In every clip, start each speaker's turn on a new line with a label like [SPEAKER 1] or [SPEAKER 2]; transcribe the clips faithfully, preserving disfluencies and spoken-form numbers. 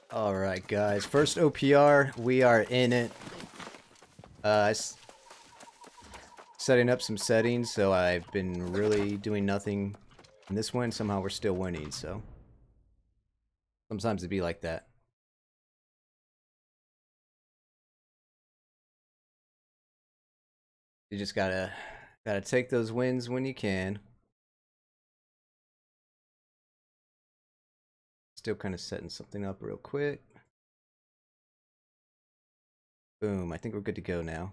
[SPEAKER 1] Alright guys, first O P R, we are in it. Uh, s setting up some settings, so I've been really doing nothing in this one. Somehow we're still winning, so sometimes it'd be like that. You just gotta gotta take those wins when you can. Still kind of setting something up real quick. Boom, I think we're good to go now.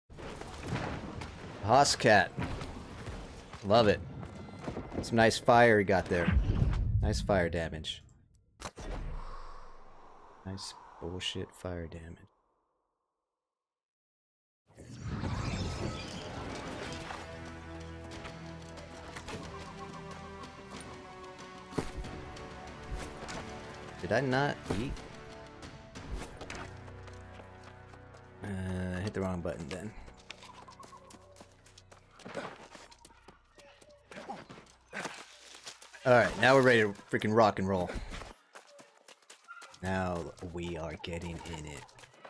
[SPEAKER 1] Hosscat. Love it. Some nice fire he got there. Nice fire damage. Nice bullshit fire damage. Did I not eat? Uh, hit the wrong button then. Alright, now we're ready to freaking rock and roll. Now we are getting in it.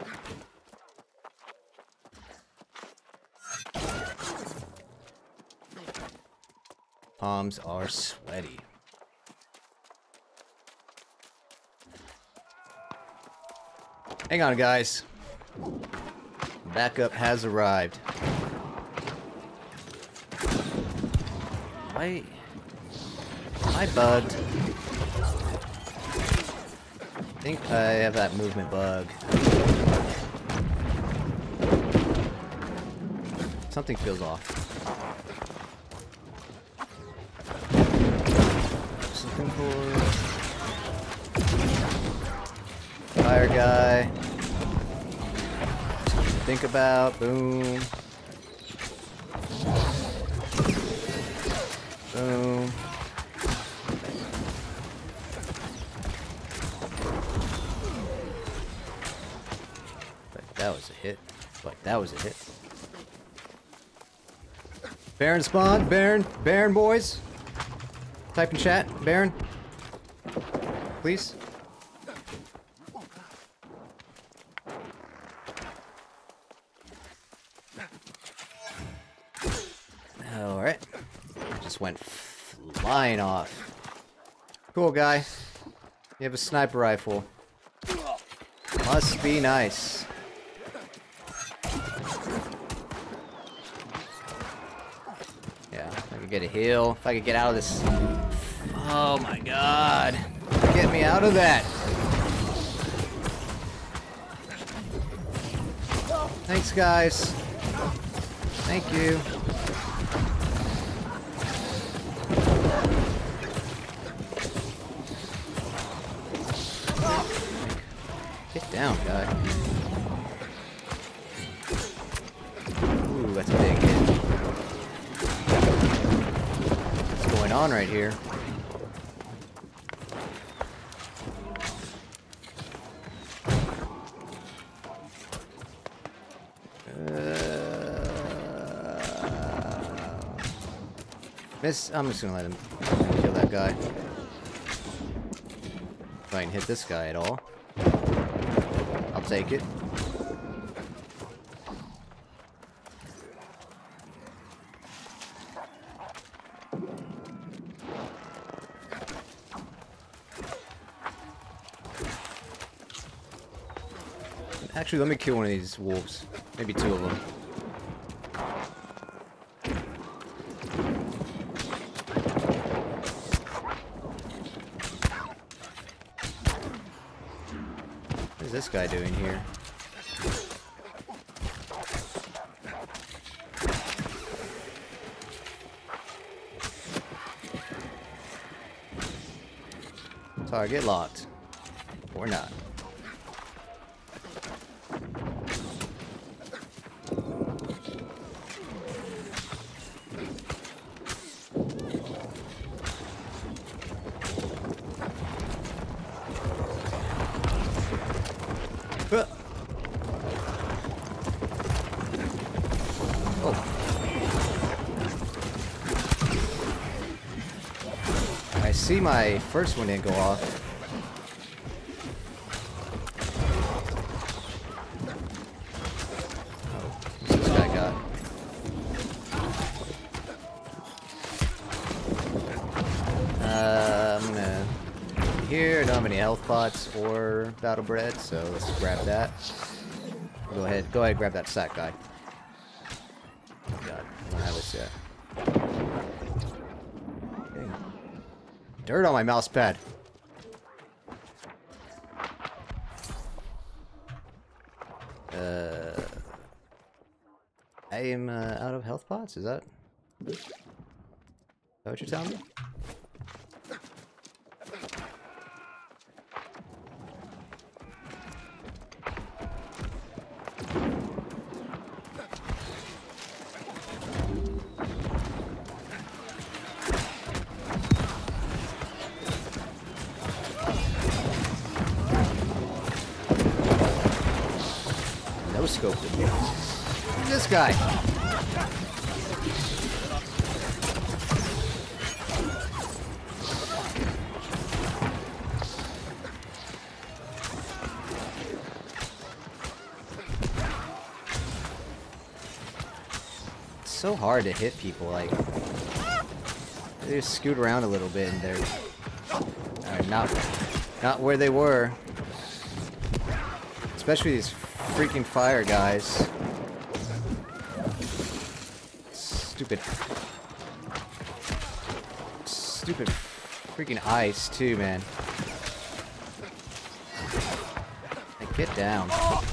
[SPEAKER 1] Palms are sweaty. Hang on, guys. Backup has arrived. Why? Am I bugged? I think I have that movement bug. Something feels off. Something for fire guy. Think about, boom. Boom. Like that was a hit. Like that was a hit. Baron spawn, Baron, Baron boys. Type in chat, Baron. Please. Alright. Just went flying off. Cool guy. You have a sniper rifle. Must be nice. Yeah, if I could get a heal. If I could get out of this. Oh my god. Get me out of that. Thanks guys. Thank you. Get down, guy. Ooh, that's a big hit. What's going on right here? Uh, miss. I'm just gonna let him kill that guy. If I can hit this guy at all. I'll take it. Actually, let me kill one of these wolves. Maybe two of them. What is this guy doing here? Target locked. Or not. Oh. I see my first one didn't go off. have any health pots or battle bread, so let's grab that. Go ahead, go ahead, grab that sack guy. Oh god, I don't have this yet. Dang. Dirt on my mouse pad. Uh, I am uh, out of health pots. Is that? Is that what you're telling me? No scope with me. Who's this guy? It's so hard to hit people, like they just scoot around a little bit and they're uh, not not where they were. Especially these freaking fire guys. Stupid. Stupid freaking ice too, man. Like, get down.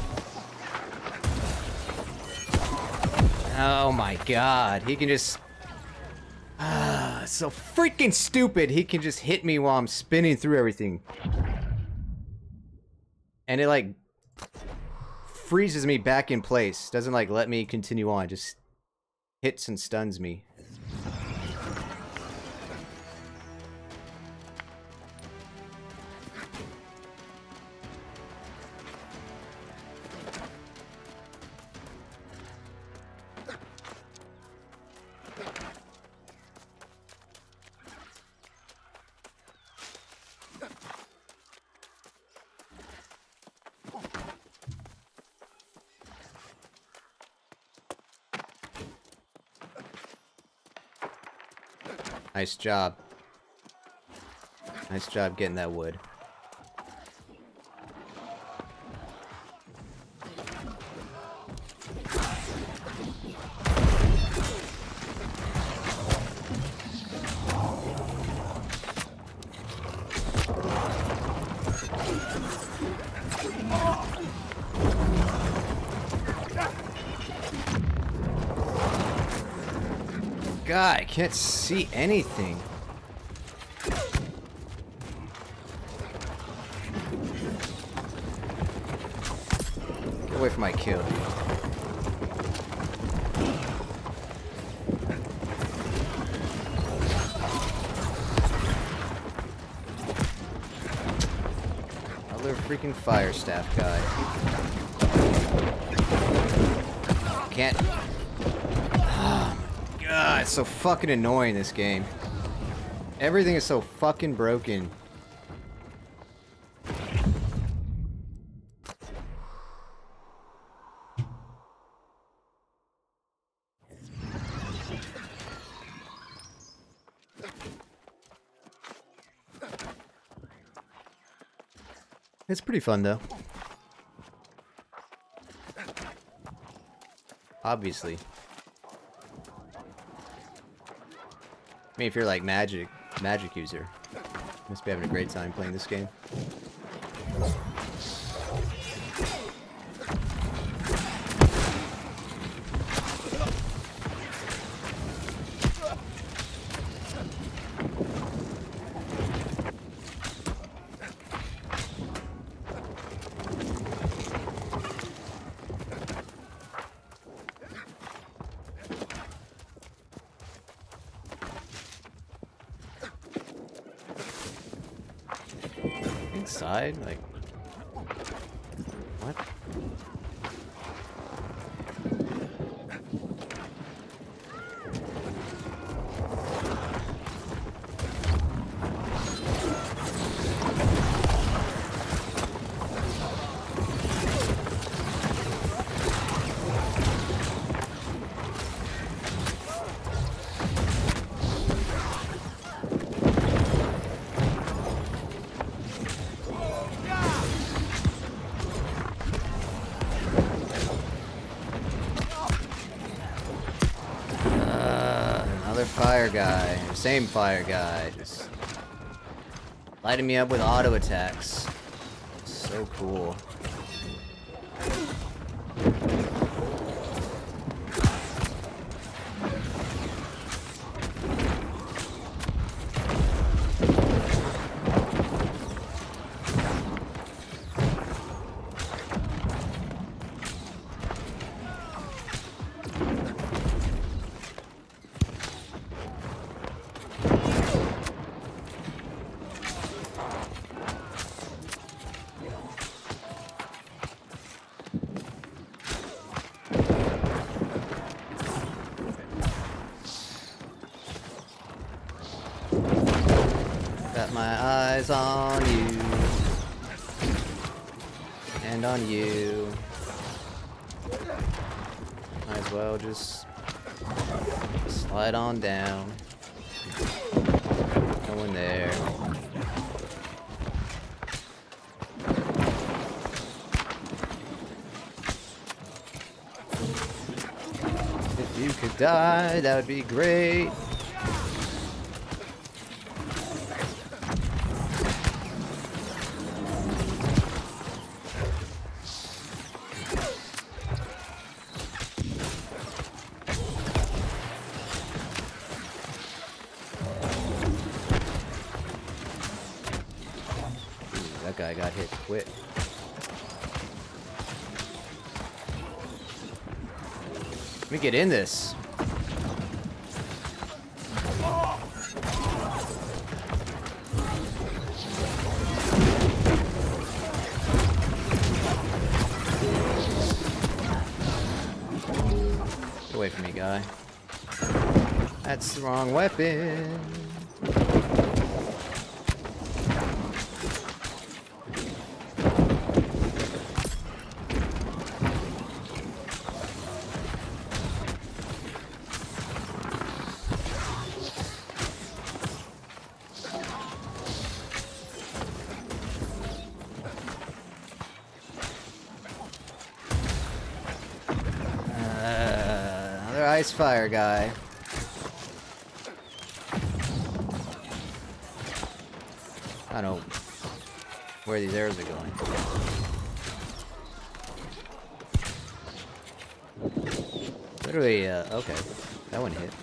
[SPEAKER 1] Oh my god, he can just... Ah, so freaking stupid. He can just hit me while I'm spinning through everything. And it like freezes me back in place. Doesn't like let me continue on. Just hits and stuns me. Nice job. Nice job getting that wood. God, I can't see anything. Get away from my kill. Another freaking fire staff guy. Can't. God, it's so fucking annoying, this game. Everything is so fucking broken. It's pretty fun, though. Obviously. I mean, if you're like magic, magic user, must be having a great time playing this game. Inside? Like, what? Another fire guy. Same fire guy. Just lighting me up with auto attacks. So cool. Got my eyes on you. And on you. Might as well just slide on down. No one there. If you could die, that would be great. That guy got hit quick. Let me get in this. Get away from me, guy. That's the wrong weapon. Ice fire guy. I don't know where these arrows are going. Literally, uh, okay. That one hit.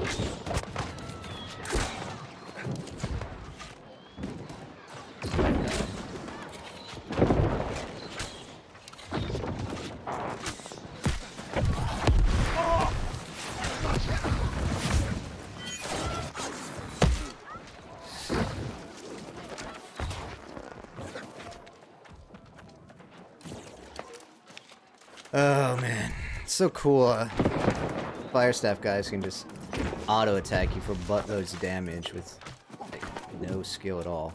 [SPEAKER 1] Oh man, it's so cool. Uh, fire staff guys can just auto attack you for buttloads of damage with like, no skill at all.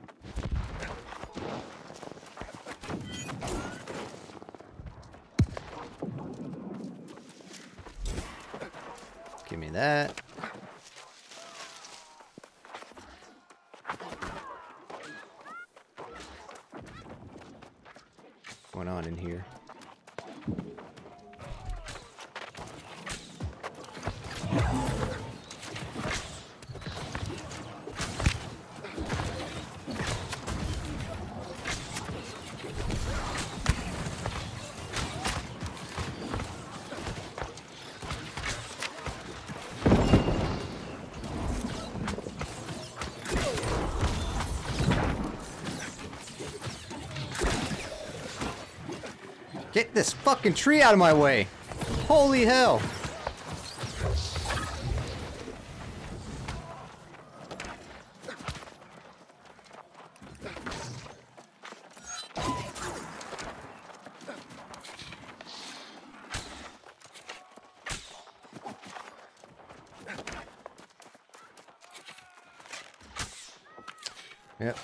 [SPEAKER 1] Give me that. What's going on in here? Get this fucking tree out of my way! Holy hell! Yep.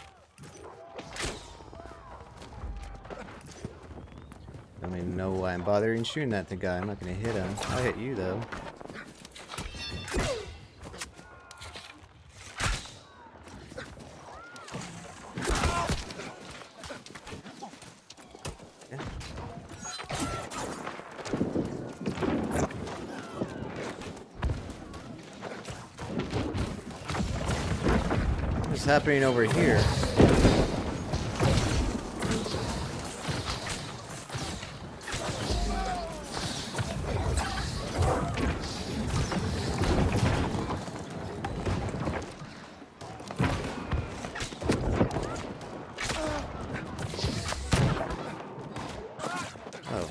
[SPEAKER 1] I don't even know why I'm bothering shooting at the guy. I'm not gonna hit him. I'll hit you though. What's happening over here? Oh.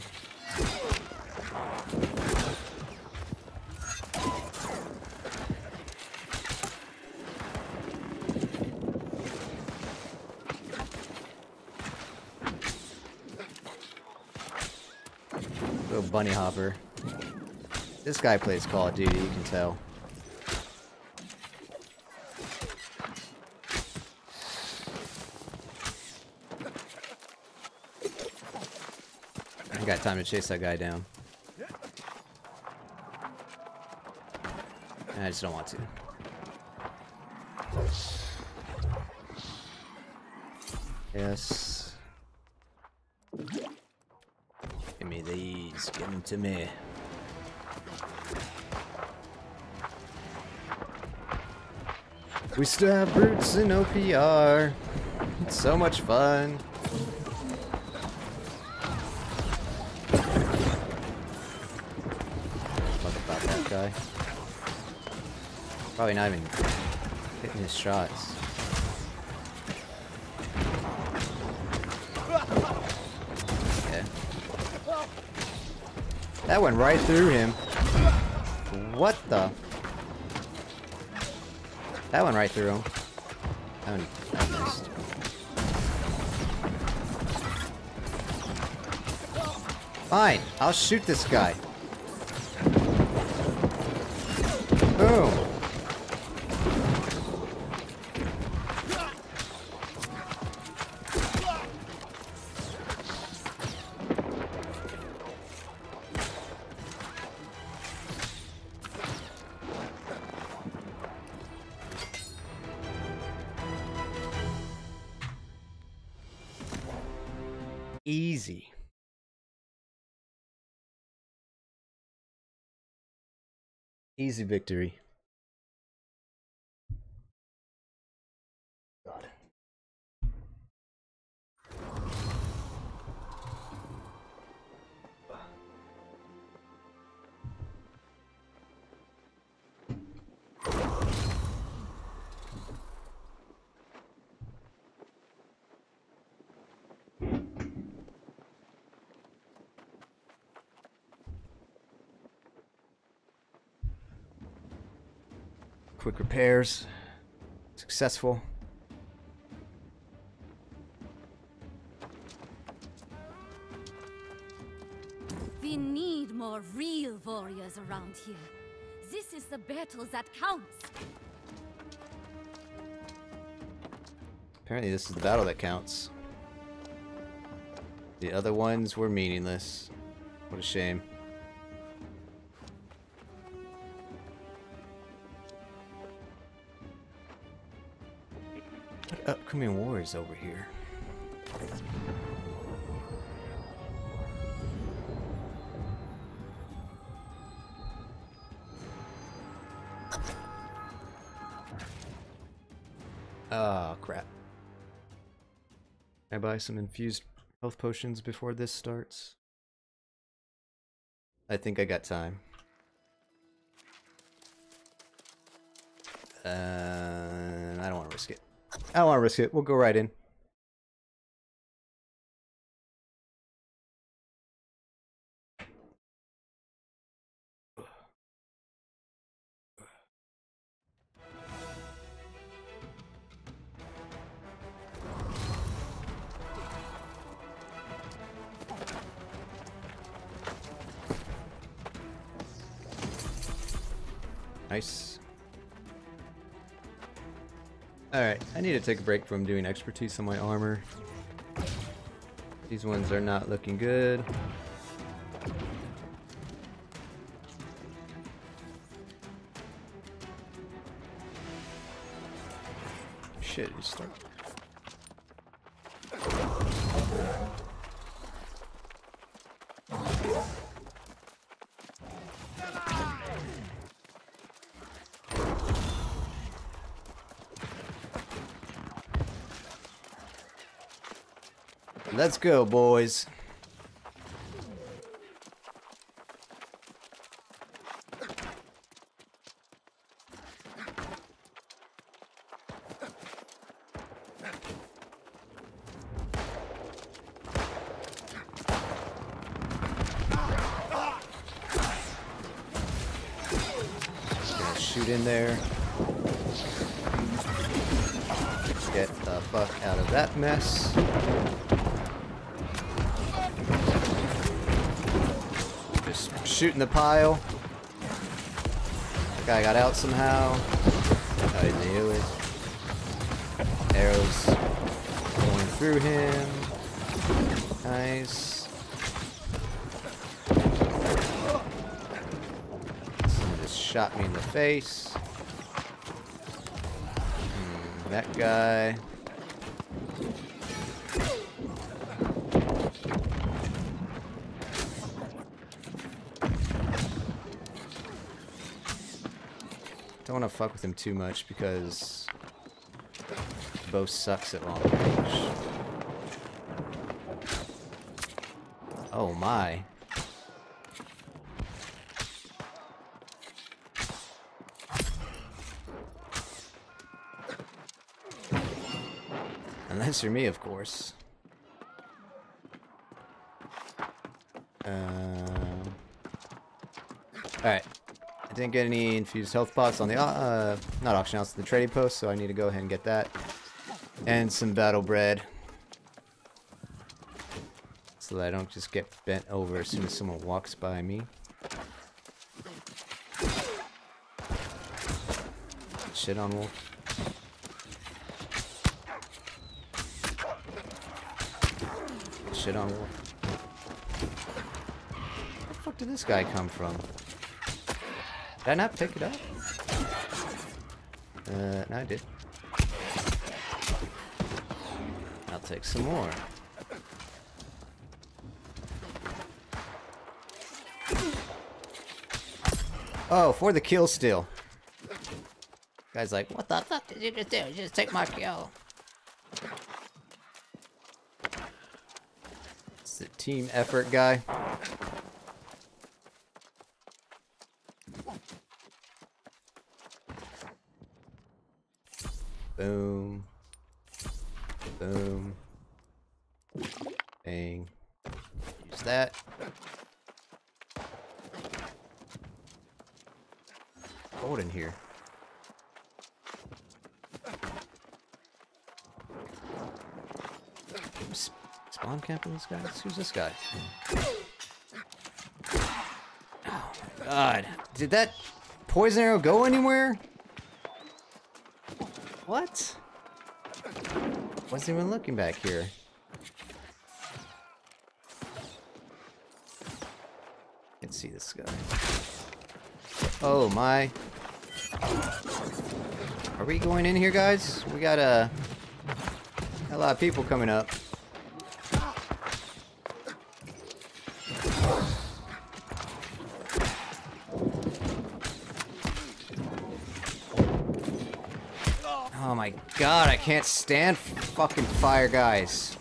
[SPEAKER 1] Little bunny hopper. This guy plays Call of Duty, you can tell. I got time to chase that guy down. I just don't want to. Yes. Give me these. Give them to me. We still have brutes in O P R. It's so much fun. Fuck about that guy. Probably not even hitting his shots. Okay. That went right through him. What the? That went right through him. That one, that missed. Fine, I'll shoot this guy. Boom. Easy. Easy victory. God. Quick repairs. Successful.
[SPEAKER 2] We need more real warriors around here. This is the battle that counts.
[SPEAKER 1] Apparently this is the battle that counts. The other ones were meaningless. What a shame. What upcoming wars over here? Oh, crap. Can I buy some infused health potions before this starts? I think I got time. Uh, I don't want to risk it. I don't want to risk it. We'll go right in. Nice. Alright, I need to take a break from doing expertise on my armor. These ones are not looking good. Shit, you start. Let's go, boys. Shoot in there. Get the fuck out of that mess. Just shooting the pile. That guy got out somehow. Oh, he didn't do it. Arrows going through him. Nice. Shot me in the face. Hmm, that guy. Don't want to fuck with him too much because bow sucks at long range. Oh my. Unless you're me, of course. Um, Alright. I didn't get any infused health pots on the, uh, not auction house, the trading post, so I need to go ahead and get that. And some battle bread. So that I don't just get bent over as soon as someone walks by me. Shit on wolf. Shit on wolf. Where the fuck did this guy come from? Did I not pick it up? Uh, no, I did. I'll take some more. Oh, for the kill still. Guy's like, what the fuck did you just do? Just take my kill. It's the team effort guy. Boom. Boom. Bang. Use that. Hold in here. Spawn camping this guy? Who's this guy? Oh my god. Did that poison arrow go anywhere? What? Wasn't even looking back here. Can't see this guy. Oh my. Are we going in here, guys? We got a, a lot of people coming up. Oh my god, I can't stand fucking fire guys.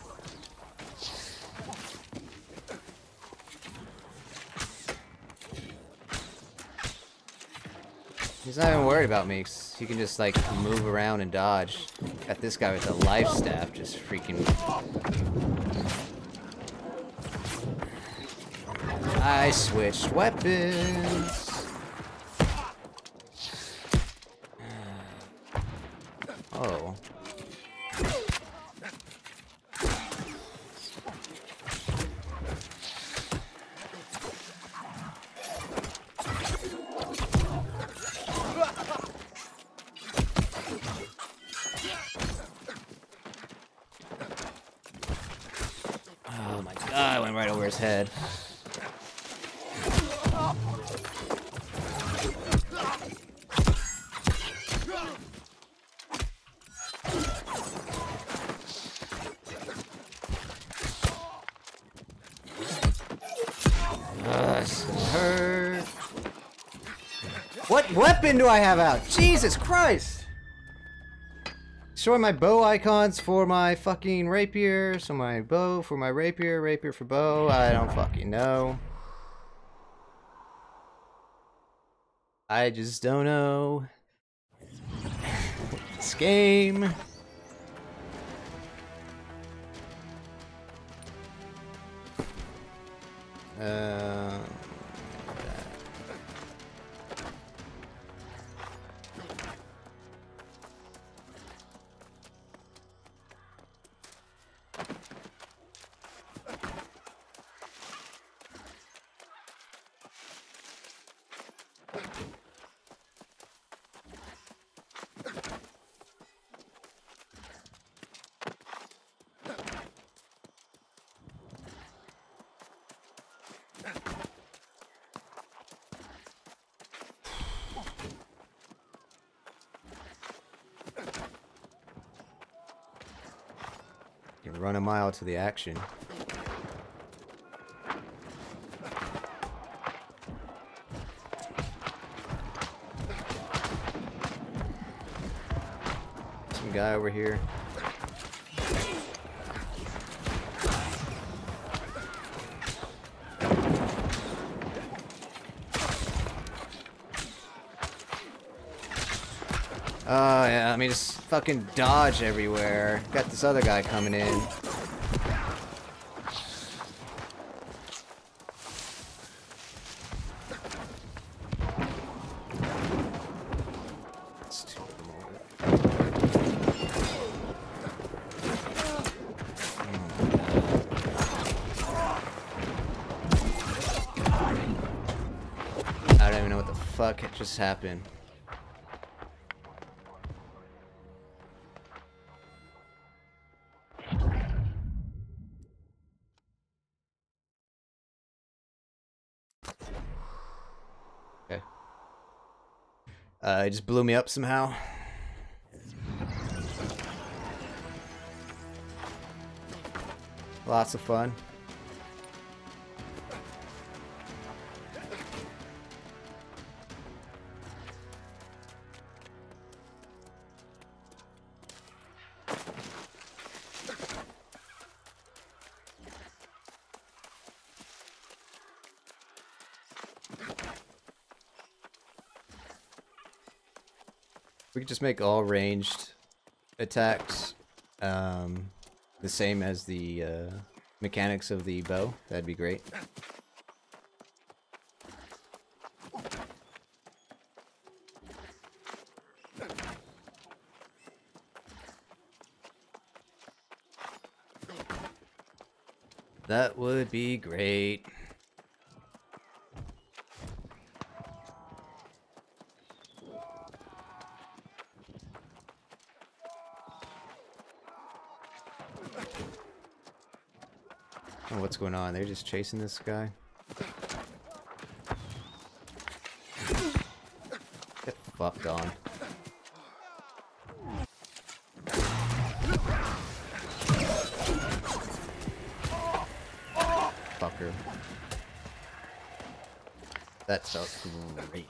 [SPEAKER 1] He's not even worried about me, 'cause he can just like move around and dodge. Got this guy with a life staff just freaking... I switched weapons. Oh. Oh my god, I went right over his head. Hurt. What weapon do I have out? Jesus Christ! Destroy my bow icons for my fucking rapier. So my bow for my rapier, rapier for bow. I don't fucking know. I just don't know. This game. Uh, you can run a mile to the action. Some guy over here. Oh yeah, I mean just fucking dodge everywhere. Got this other guy coming in. It's too I don't even know what the fuck just happened. Okay. Uh, it just blew me up somehow. Lots of fun. We could just make all ranged attacks um, the same as the uh, mechanics of the bow. That'd be great. That would be great. Oh, what's going on? They're just chasing this guy. Get fucked on. Fucker. That felt great.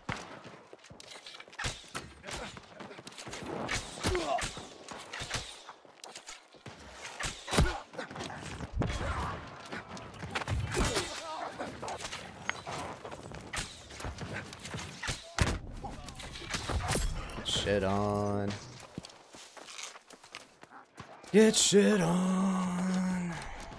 [SPEAKER 1] Shit on. Get shit on.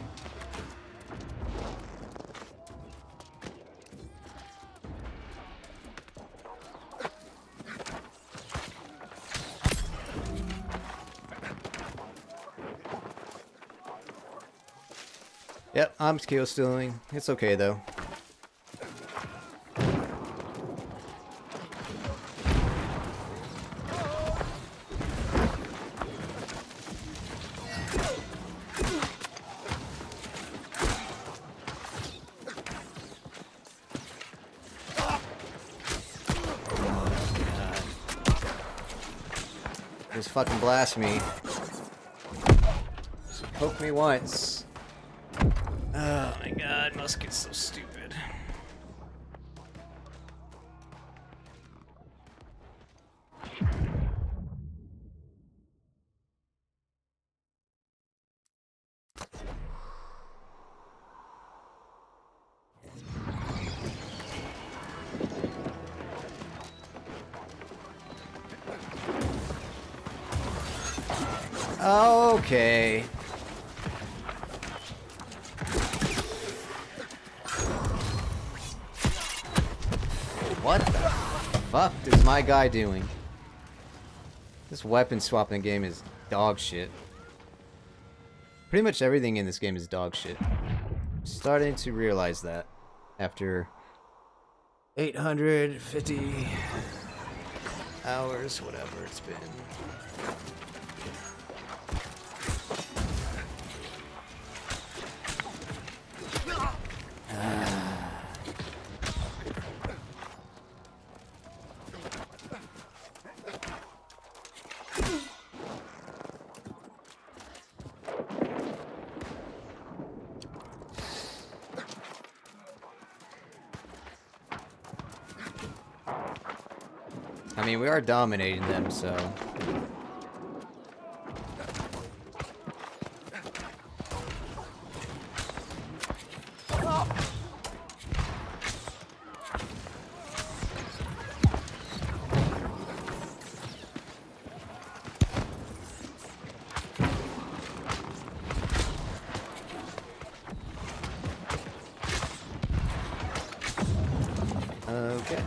[SPEAKER 1] Yep, I'm skill stealing. It's okay though. Just fucking blast me. Just poke me once. Oh my god, musket's so stupid. Okay. What the fuck is my guy doing? This weapon swapping game is dog shit. Pretty much everything in this game is dog shit. I'm starting to realize that after eight hundred fifty hours, whatever it's been. I mean, we are dominating them, so... Okay.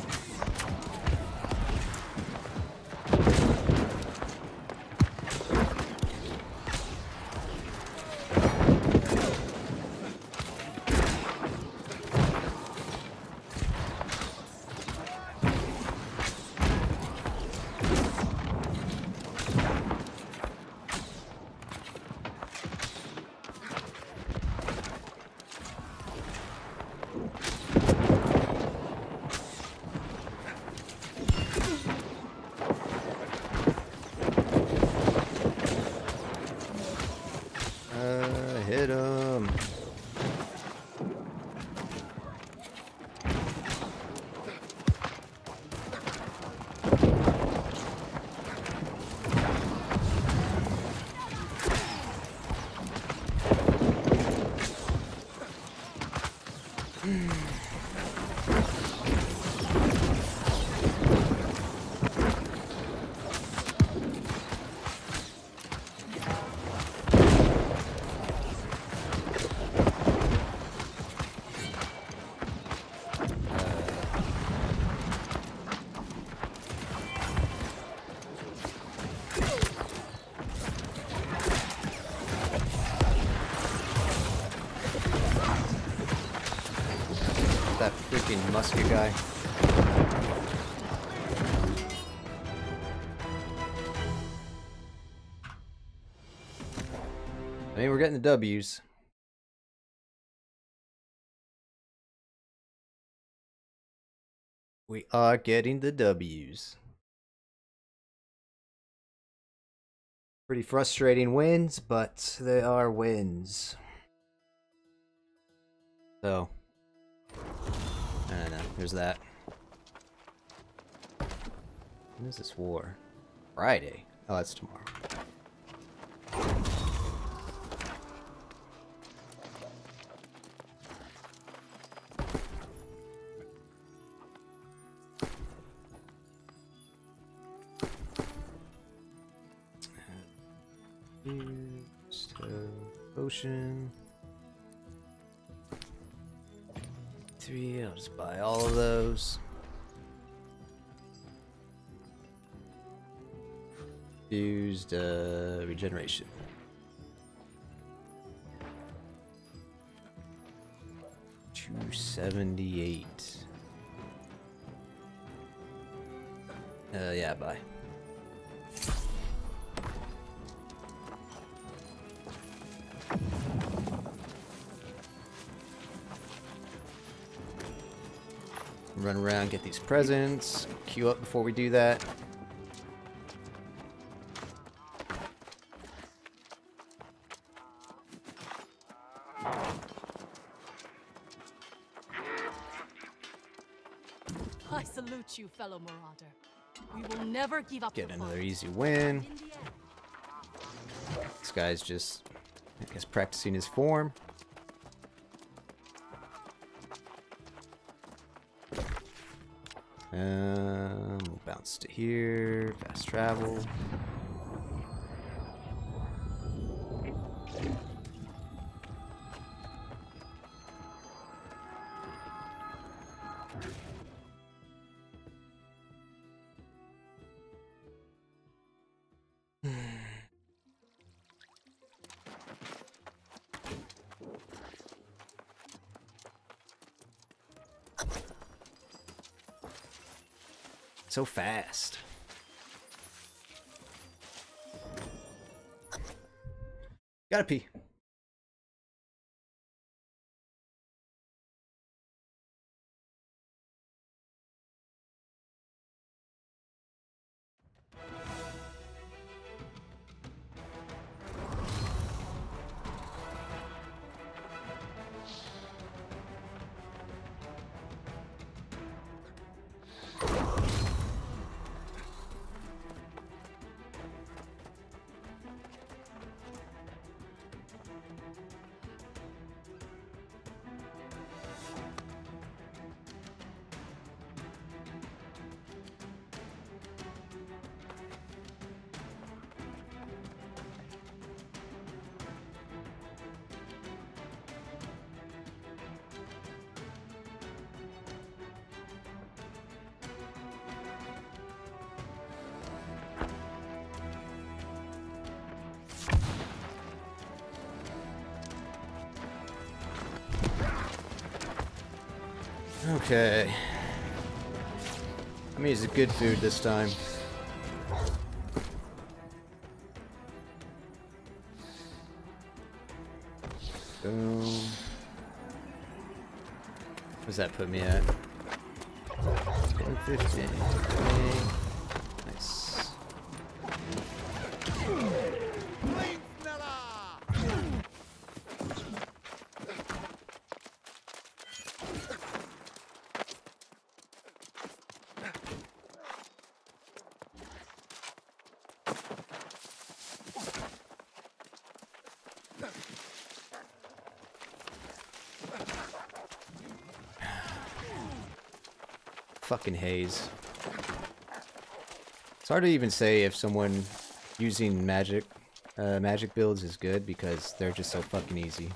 [SPEAKER 1] Uh, hit him. That freaking musket guy. I mean, we're getting the W's. We are getting the W's. Pretty frustrating wins, but they are wins. So, I don't know. There's that. When is this war? Friday. Oh, that's tomorrow. Used uh, potion. Three. I'll just buy all of those. Used uh, regeneration. two seventy-eight. Uh, yeah, bye. Run around, get these presents, queue up before we do that.
[SPEAKER 2] I salute you, fellow marauder. We will never give up.
[SPEAKER 1] Get another easy win. This guy's just, I guess, practicing his form. Um, we'll bounce to here, fast travel. so fast. Gotta pee. Okay. I'm gonna use the good food this time. Boom. What does that put me at? one fifty. Okay. Nice. Fucking haze. It's hard to even say if someone using magic, uh, magic builds is good because they're just so fucking easy.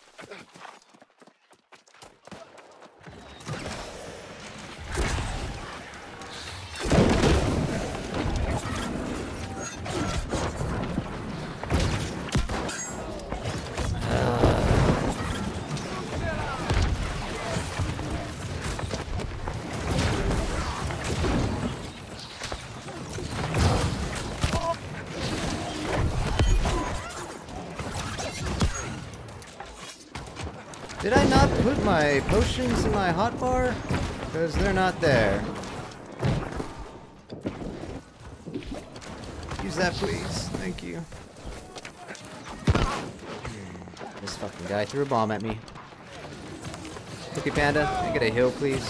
[SPEAKER 1] Did I not put my potions in my hotbar? Because they're not there. Use that, please. Thank you. This fucking guy threw a bomb at me. Cookie Panda, can I get a heal, please?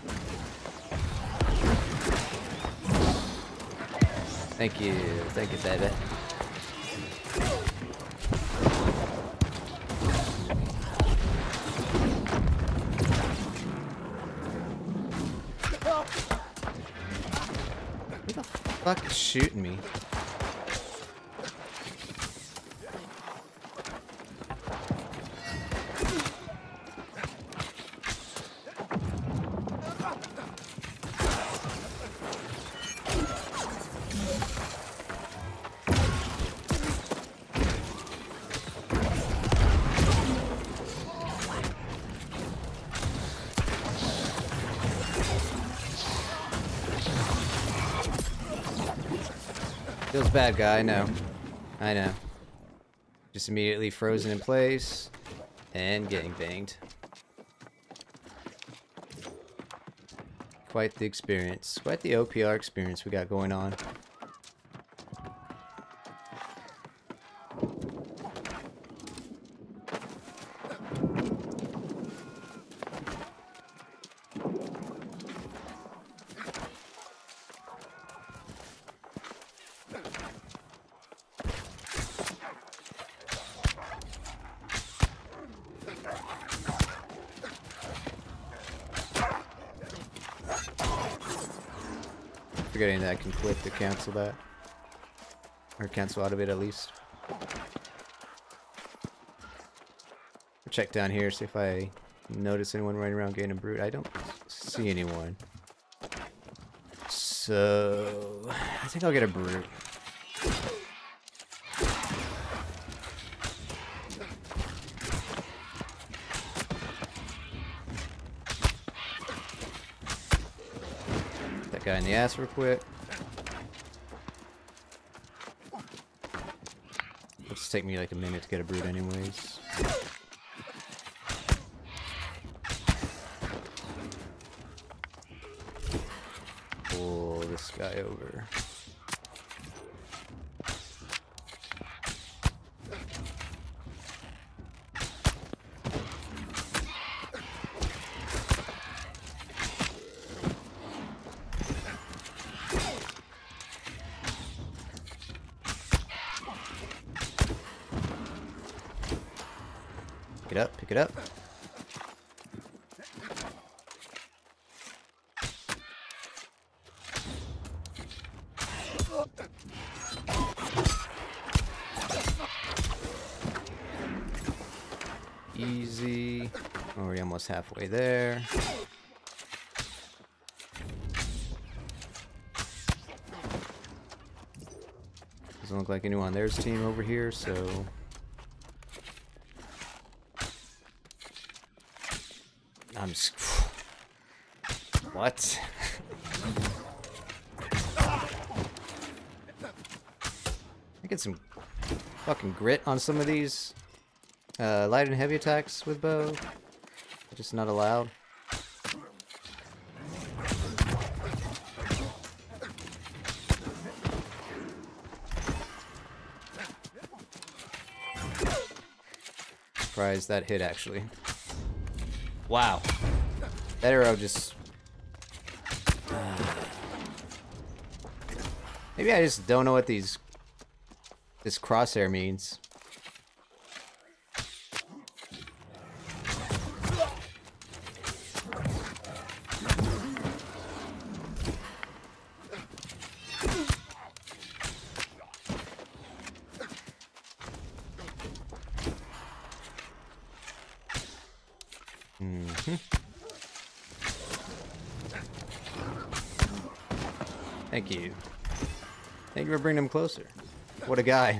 [SPEAKER 1] Thank you. Thank you, baby. Fuck is shooting me? Feels bad, guy. I know. I know. Just immediately frozen in place and getting banged. Quite the experience. Quite the O P R experience we got going on. Forgetting that I can click to cancel that. Or cancel out of it at least. Check down here, see if I notice anyone running around getting a brute. I don't see anyone. So I think I'll get a brute. That guy in the ass real quick. It'll just take me like a minute to get a brood anyways. Pull this guy over. Pick it up, pick it up. Easy. Already almost halfway there. Doesn't look like anyone on theirs team over here, so I'm just... What? I get some fucking grit on some of these uh, light and heavy attacks with bow. Just not allowed. Surprised that hit actually. Wow. That arrow just... Uh, maybe I just don't know what these... this crosshair means. Mm-hmm. Thank you. Thank you for bringing him closer. What a guy.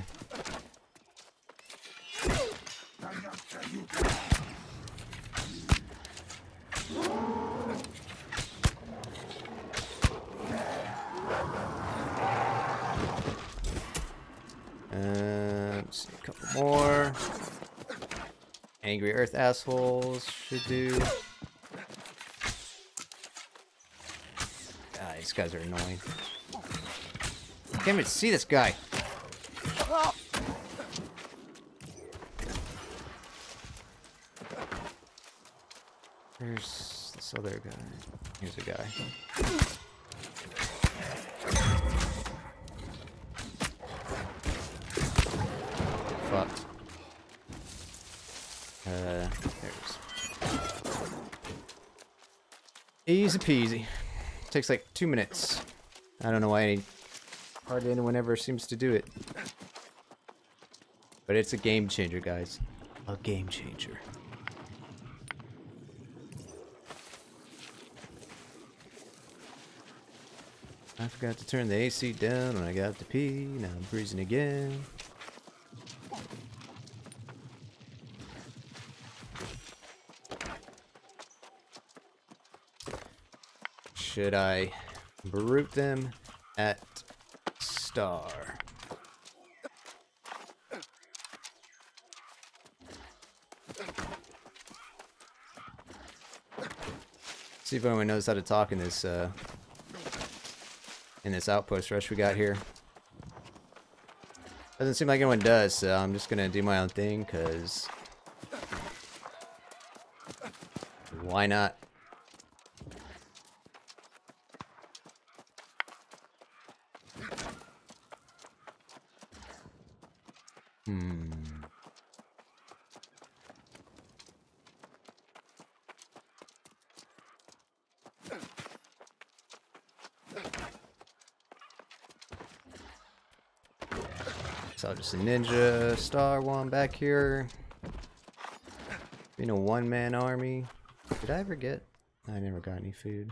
[SPEAKER 1] Uh, let's see, a couple more. Angry Earth assholes should do. God, these guys are annoying. I can't even see this guy. There's this other guy. Here's a guy. Fucked. Uh, there's. Easy peasy. Takes like two minutes. I don't know why any, hardly anyone ever seems to do it. But it's a game changer, guys. A game changer. I forgot to turn the A C down when I got to pee. Now I'm freezing again. Should I brute them at star? See if anyone knows how to talk in this uh, in this outpost rush we got here. Doesn't seem like anyone does, so I'm just gonna do my own thing, cause why not? Hmm. So just a ninja star one back here. Being a one-man army. Did I ever get? I never got any food.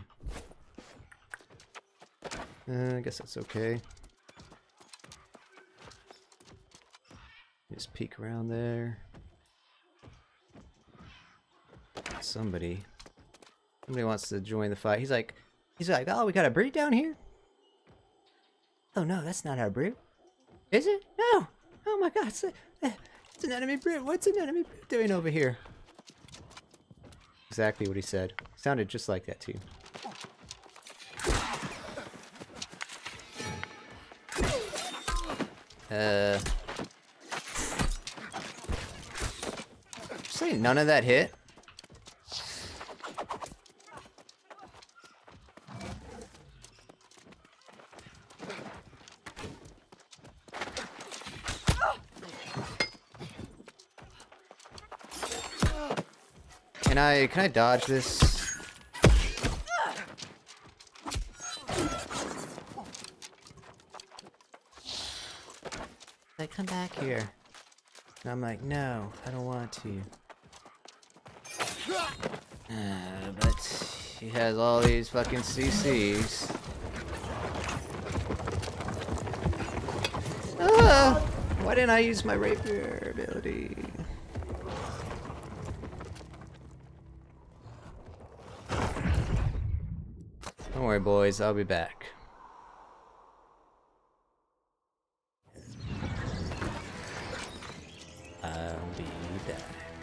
[SPEAKER 1] Uh, I guess that's okay. Just peek around there. Somebody, somebody wants to join the fight. He's like, he's like, oh, we got a breed down here. Oh no, that's not our brute. Is it? No! Oh my god, it's, a, it's an enemy brute. What's an enemy brute doing over here? Exactly what he said. Sounded just like that too. Uh... Say none of that hit? Can I, can I dodge this? Like, come back here. And I'm like, no, I don't want to. Uh, but he has all these fucking C Cs. Ah! Why didn't I use my rapier ability? Don't worry, boys. I'll be back. I'll be back.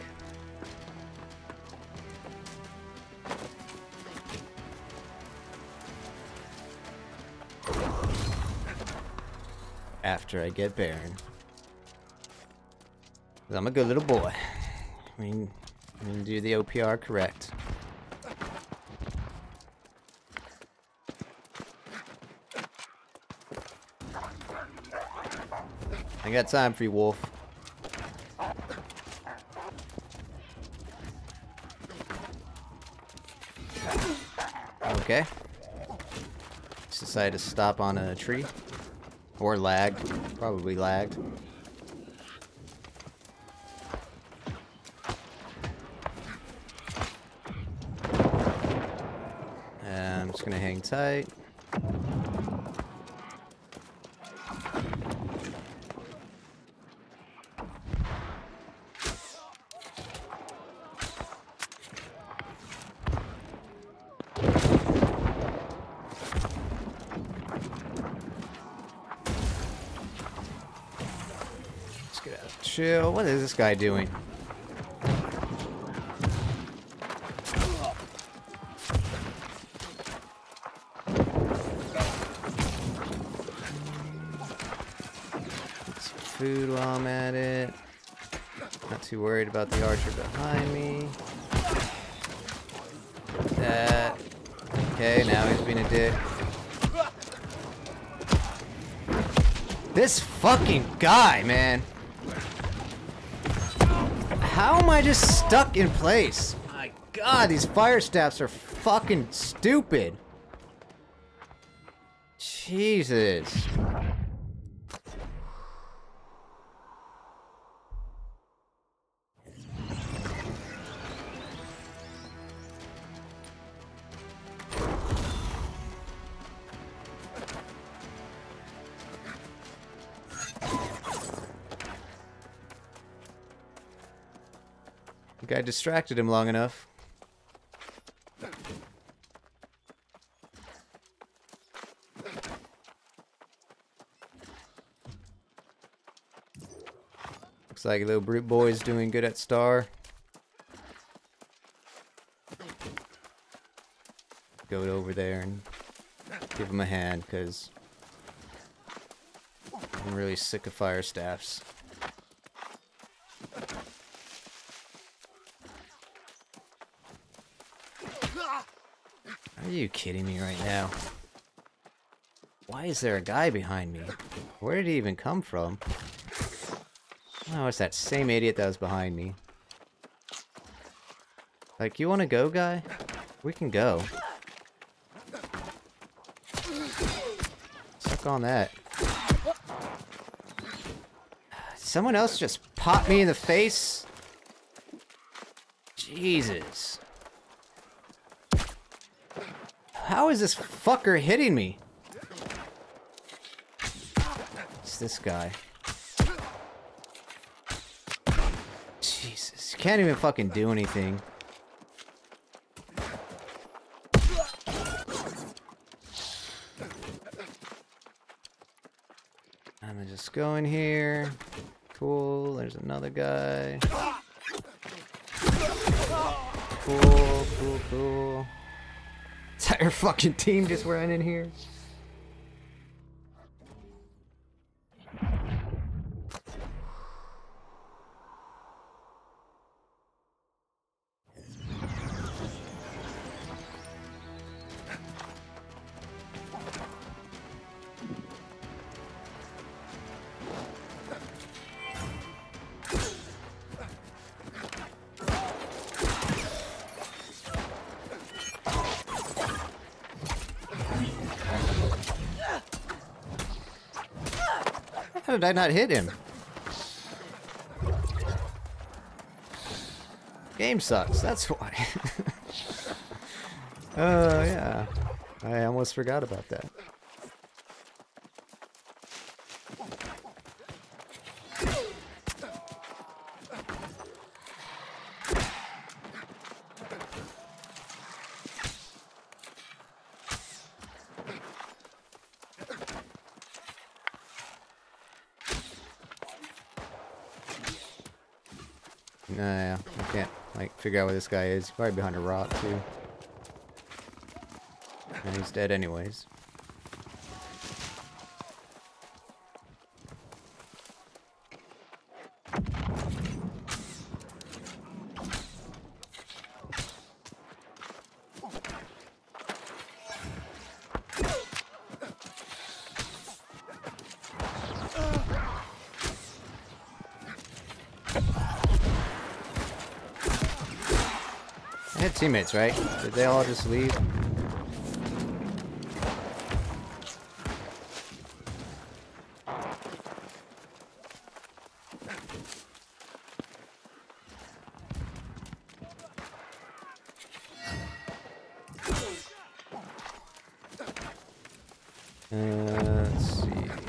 [SPEAKER 1] After I get Baron. 'Cause I'm a good little boy. I mean, I mean, do the O P R correct. I got time for you, Wolf. Okay. Just decided to stop on a tree. Or lagged. Probably lagged. And I'm just gonna hang tight. Chill. What is this guy doing? Get some food while I'm at it. Not too worried about the archer behind me. That. Okay, now he's being a dick. This fucking guy, man. How am I just stuck in place? My god, these fire staffs are fucking stupid. Jesus. I think I distracted him long enough. Looks like little brute boy's doing good at Star. Go over there and give him a hand, because I'm really sick of fire staffs. Are you kidding me right now? Why is there a guy behind me? Where did he even come from? Oh, it's that same idiot that was behind me. Like, you wanna go, guy? We can go. Suck on that. Someone else just popped me in the face? Jesus. How is this fucker hitting me? It's this guy. Jesus, can't even fucking do anything. I'm gonna just go in here. Cool, there's another guy. Cool, cool, cool. Entire fucking team just ran in here. How did I not hit him? Game sucks, that's why. Oh, uh, yeah. I almost forgot about that. Nah, yeah, I can't like figure out where this guy is. He's probably behind a rock too. And he's dead anyways. I had teammates, right? Did they all just leave? Uh, let's see.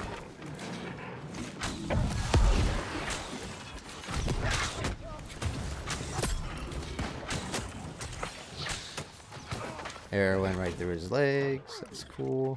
[SPEAKER 1] Arrow went right through his legs. That's cool.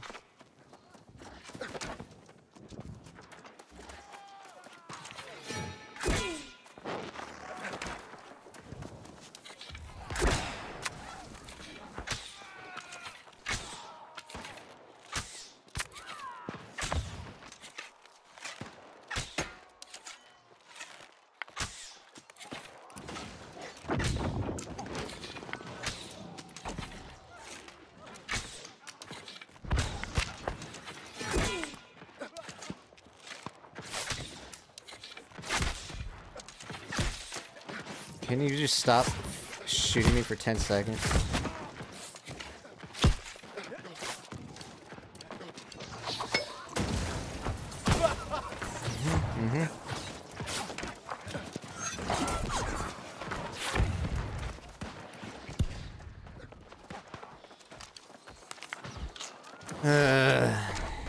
[SPEAKER 1] Can you just stop shooting me for ten seconds? Mm-hmm. Mm-hmm. Uh...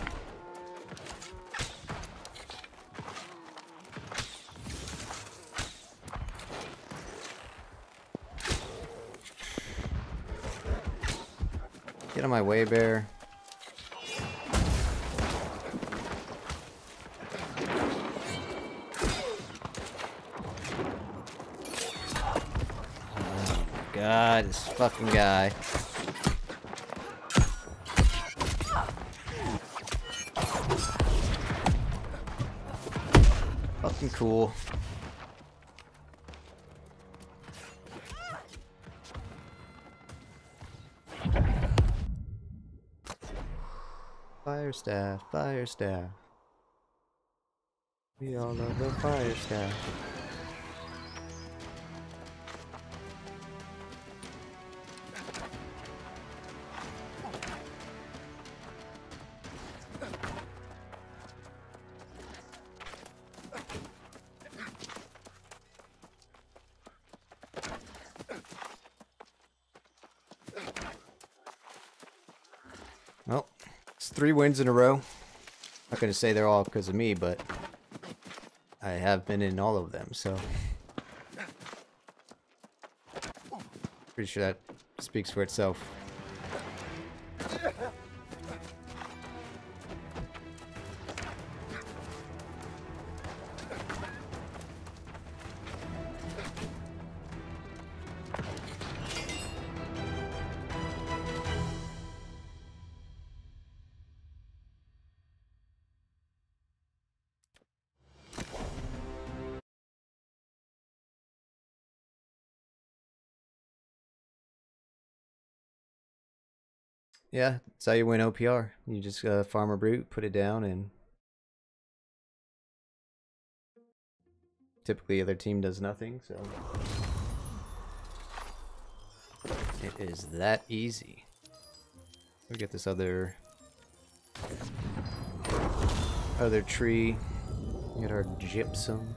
[SPEAKER 1] Get on my way, bear. Oh my god, this fucking guy. Fucking cool. Fire staff, fire staff. We all love the fire staff. Well, it's three wins in a row. Not gonna say they're all because of me, but I have been in all of them, so pretty sure that speaks for itself. yeah, that's how you win O P R. You just uh, farm a brute, put it down, and typically the other team does nothing, so it is that easy. We get this other other tree. Get our gypsum.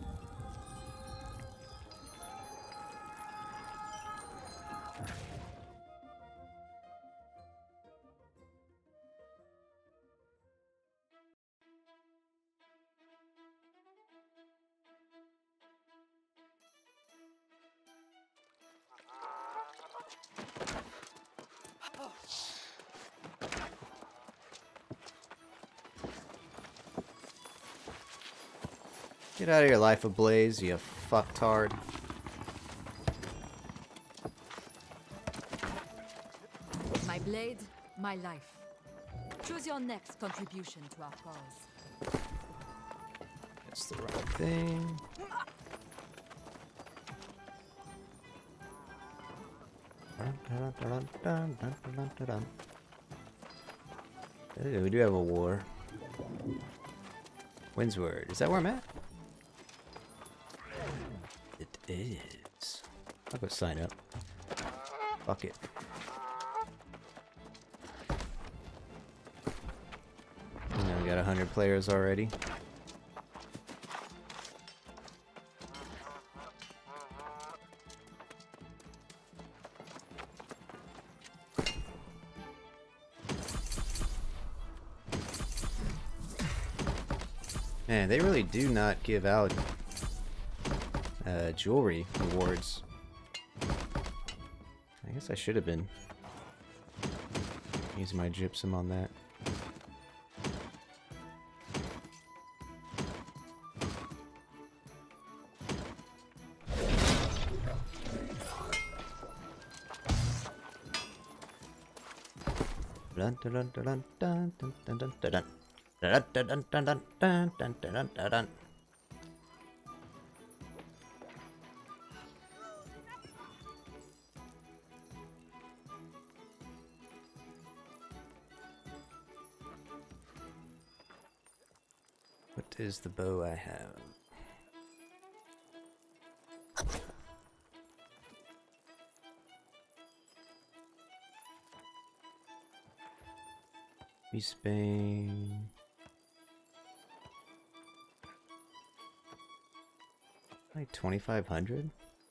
[SPEAKER 1] Get out of your life ablaze, you fucktard.
[SPEAKER 2] My blade, my life. Choose your next contribution to our cause.
[SPEAKER 1] That's the wrong thing. Ooh, we do have a war. Windsward. Is that where I'm at? It is. I'll go sign up. Fuck it. You know, we got a hundred players already. Man, they really do not give out uh, jewelry rewards. I guess I should have been using my gypsum on that. Dun dun dun dun dun dun dun dun dun dun. Dun dun dun dun dun dun dun dun dun dun. What is the bow I have? East Spain. Like twenty-five hundred?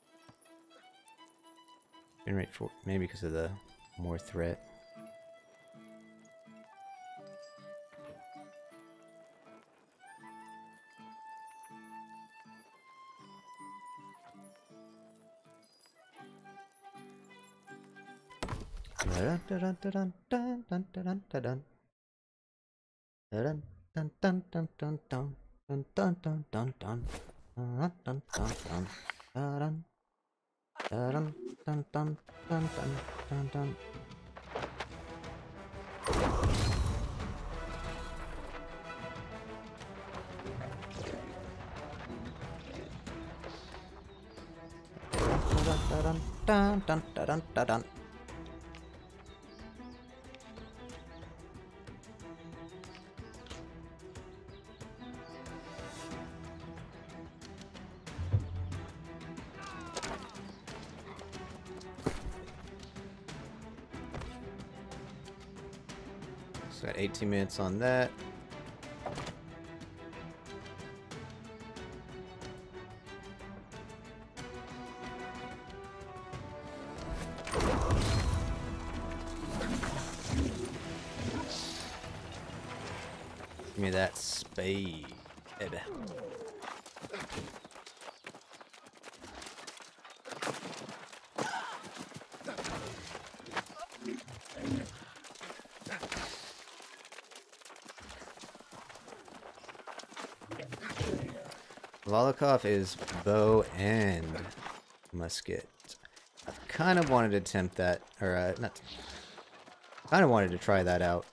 [SPEAKER 1] Generate for maybe because of the more threat. Dun dun dun dun dun dun dun dun. Dun dun dun dun dun dun dun dun dun dun dun. Dun dun dun dun dun dun dun dun dun dun dun. Dun dun dun dun dun dun. So got eighteen minutes on that. Give me that spade. Volokov is bow and musket. I've kind of wanted to attempt that, or uh, not. Kind of wanted to try that out.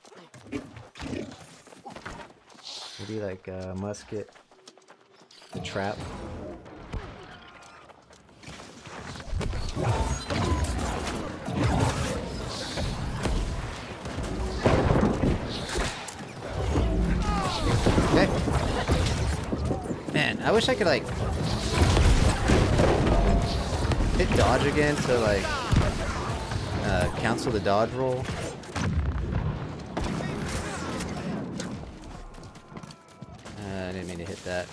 [SPEAKER 1] Maybe like a uh, musket, the trap. man. I wish I could, like, hit dodge again to, like, uh, cancel the dodge roll. Uh, I didn't mean to hit that.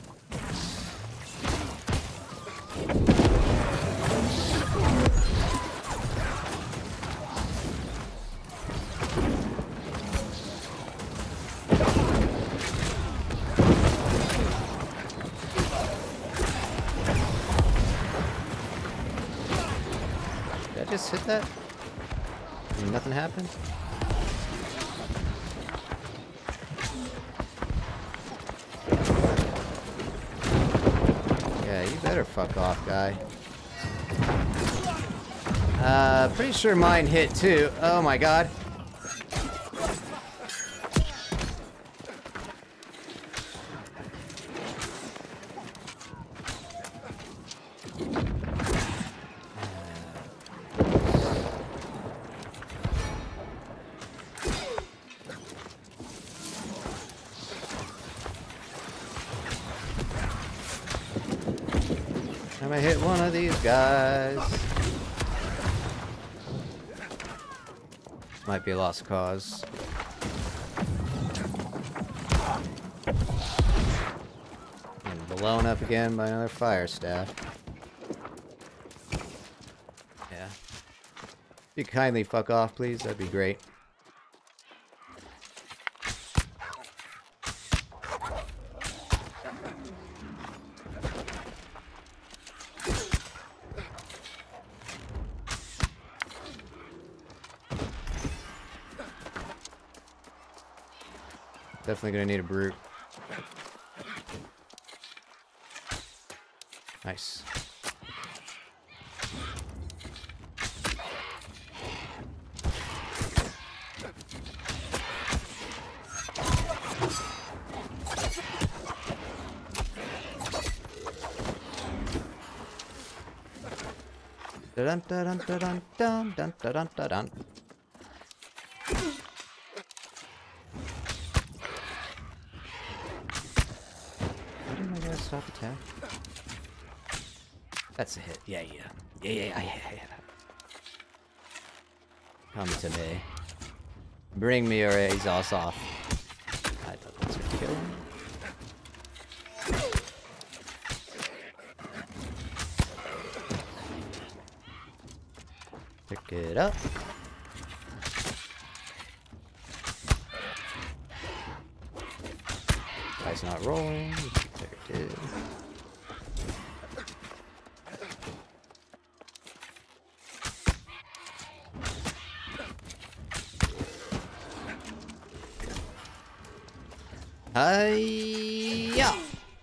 [SPEAKER 1] Just hit that? And nothing happened? Yeah, you better fuck off, guy. Uh, pretty sure mine hit too. Oh my god. I might hit one of these guys. Might be a lost cause. And blown up again by another fire staff. Yeah. If you could kindly fuck off, please, that'd be great. Definitely gonna need a brute. Nice. Dun dun dun dun dun dun dun dun dun. Stop attack. That's a hit. Yeah, yeah. Yeah, yeah, yeah, yeah, yeah. Come to me. Bring me your exhaust off. I thought that was gonna kill him. Pick it up. Guy's not rolling. There it is. Hi-ya!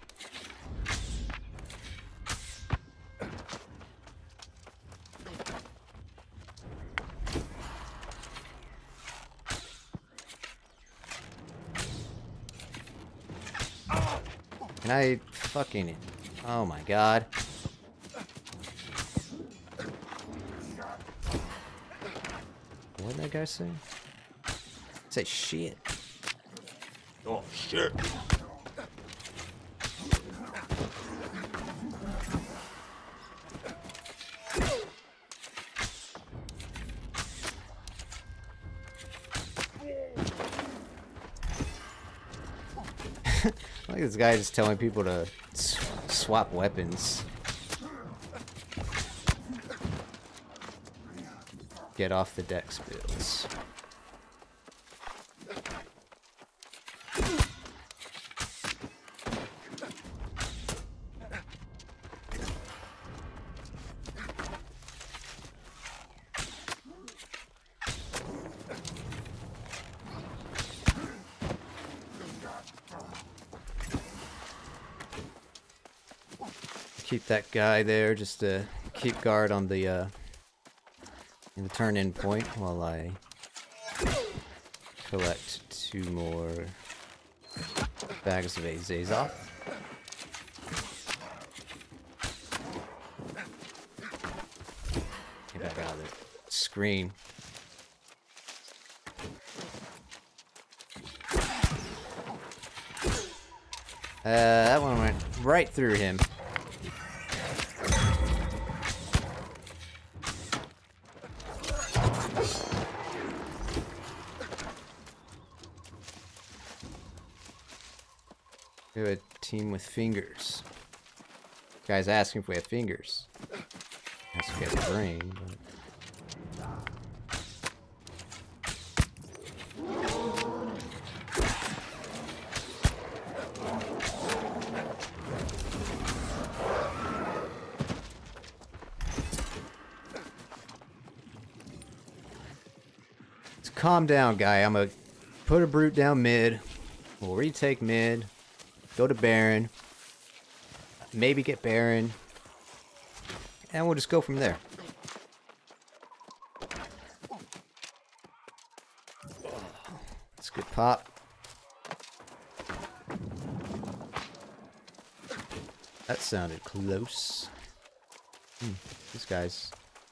[SPEAKER 1] Can I fucking... Oh my god. What did that guy say? Say shit. Oh shit. Like this guy just telling people to sw swap weapons. Get off the deck spills. Keep that guy there just to keep guard on the uh, the turn-in point while I collect two more bags of Azes off. Get back out of the screen. that one went right through him. We have a team with fingers. Guy's asking if we have fingers. Ask if we have a brain, but... Calm down, guy. I'm gonna put a brute down mid. We'll retake mid. Go to Baron. Maybe get Baron. And we'll just go from there. That's a good pop. That sounded close. Hmm, these guys.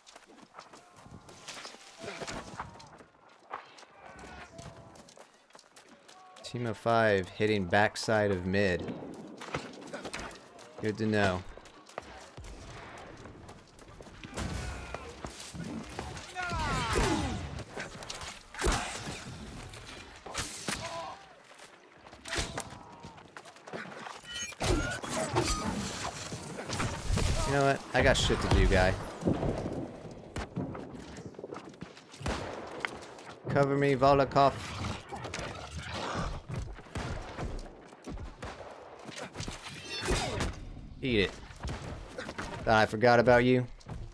[SPEAKER 1] Team of five hitting backside of mid. Good to know. You know what? I got shit to do, guy. Cover me, Volokov. Eat it. Thought I forgot about you.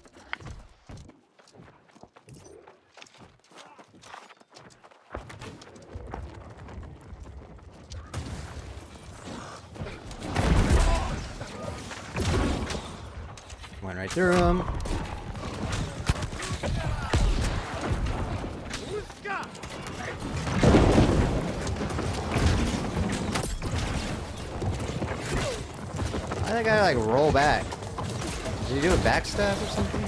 [SPEAKER 1] Went right through him. Why did that guy like roll back? Did he do a backstab or something?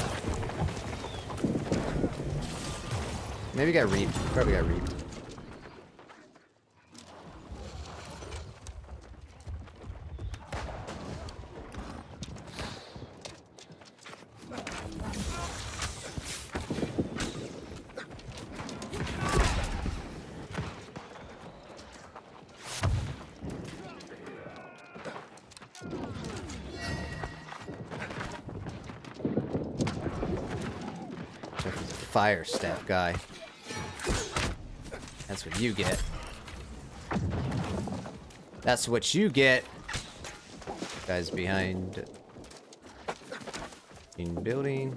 [SPEAKER 1] Maybe he got reaped. Probably got reaped. Fire staff guy. That's what you get. That's what you get. Guys behind in building.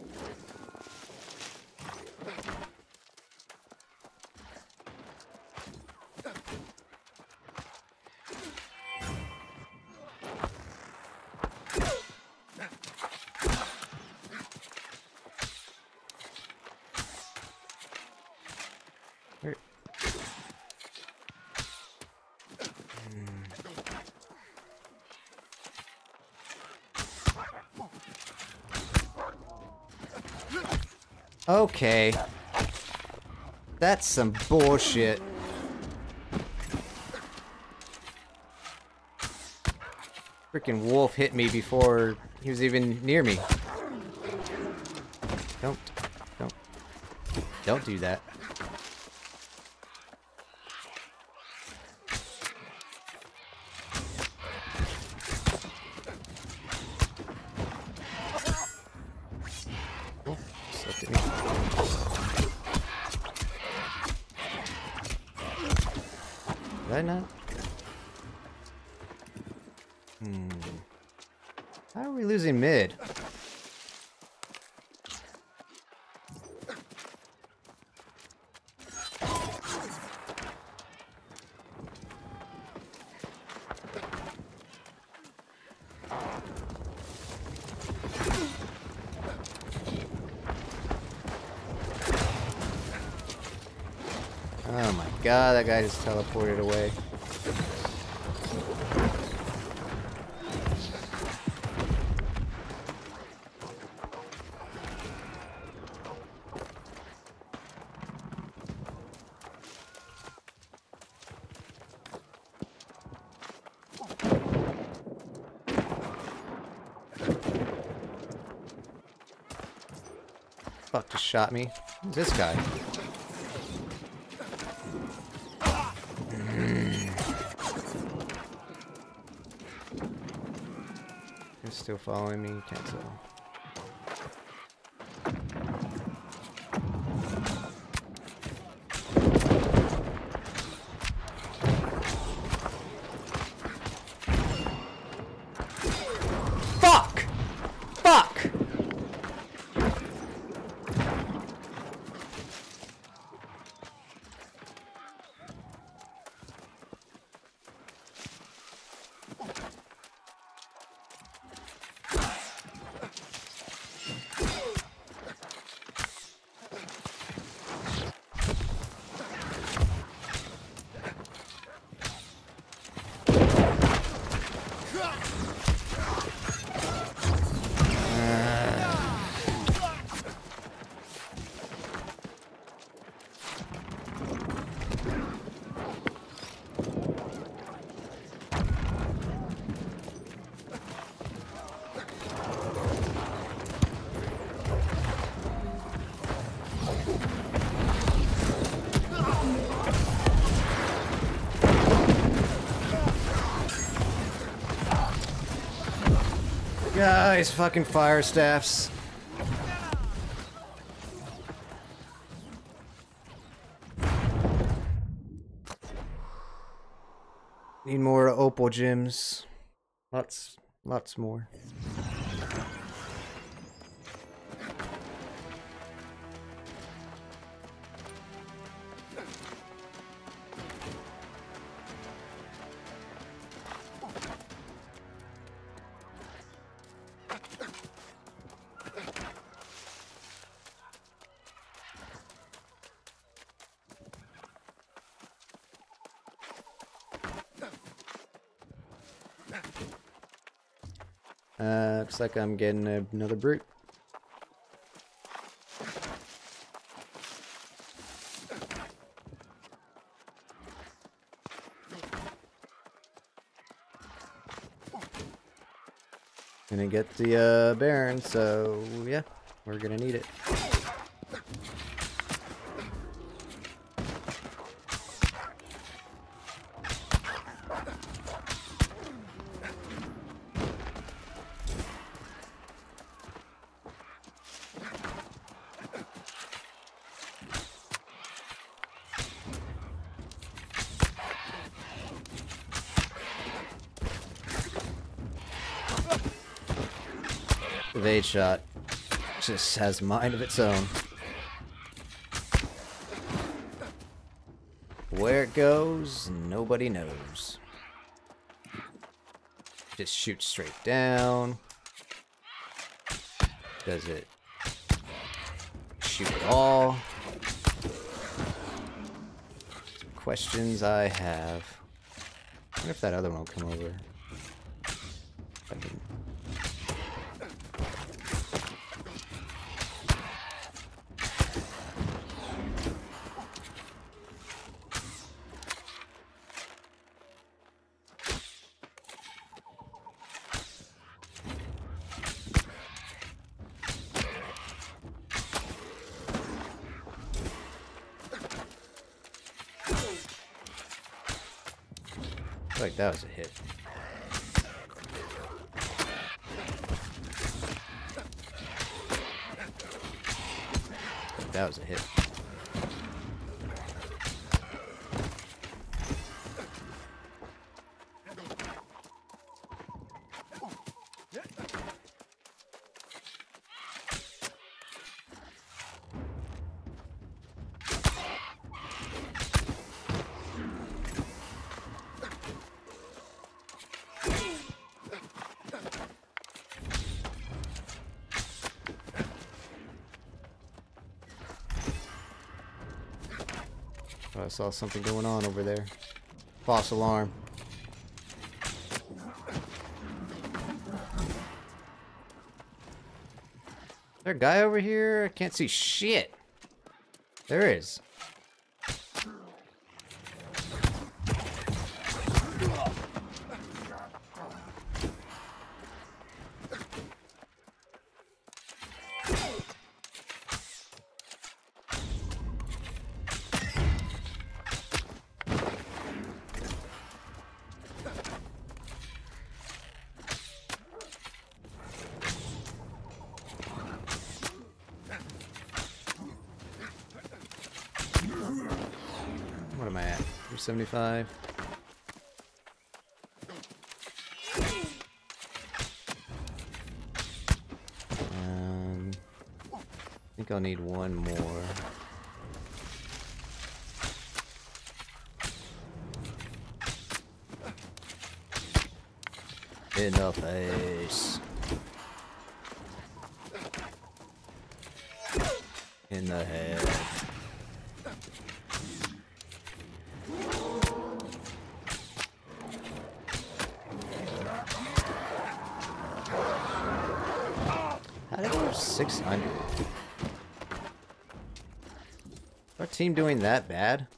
[SPEAKER 1] Okay. That's some bullshit. Freaking wolf hit me before he was even near me. Don't. Don't. Don't do that. Did I not? Hmm. How are we losing mid? Oh my god, that guy just teleported away. fuck just shot me? Who's this guy? He's still following me, can't tell. Fuck! Fuck! Guys, fucking fire staffs. Need more opal gems. Lots, lots more. Uh, looks like I'm getting another brute. Gonna get the uh, Baron, so yeah, we're gonna need it. Evade shot just has a mind of its own. Where it goes, nobody knows. Just shoots straight down. Does it shoot at all? Some questions I have. I wonder if that other one will come over. If I can... I feel like that was a hit. That was a hit. Oh, I saw something going on over there. False alarm. Is there a guy over here? I can't see shit. There is. seventy-five. Um, I think I'll need one more. In the face. In the head. How did I go six hundred? Is our team doing that bad?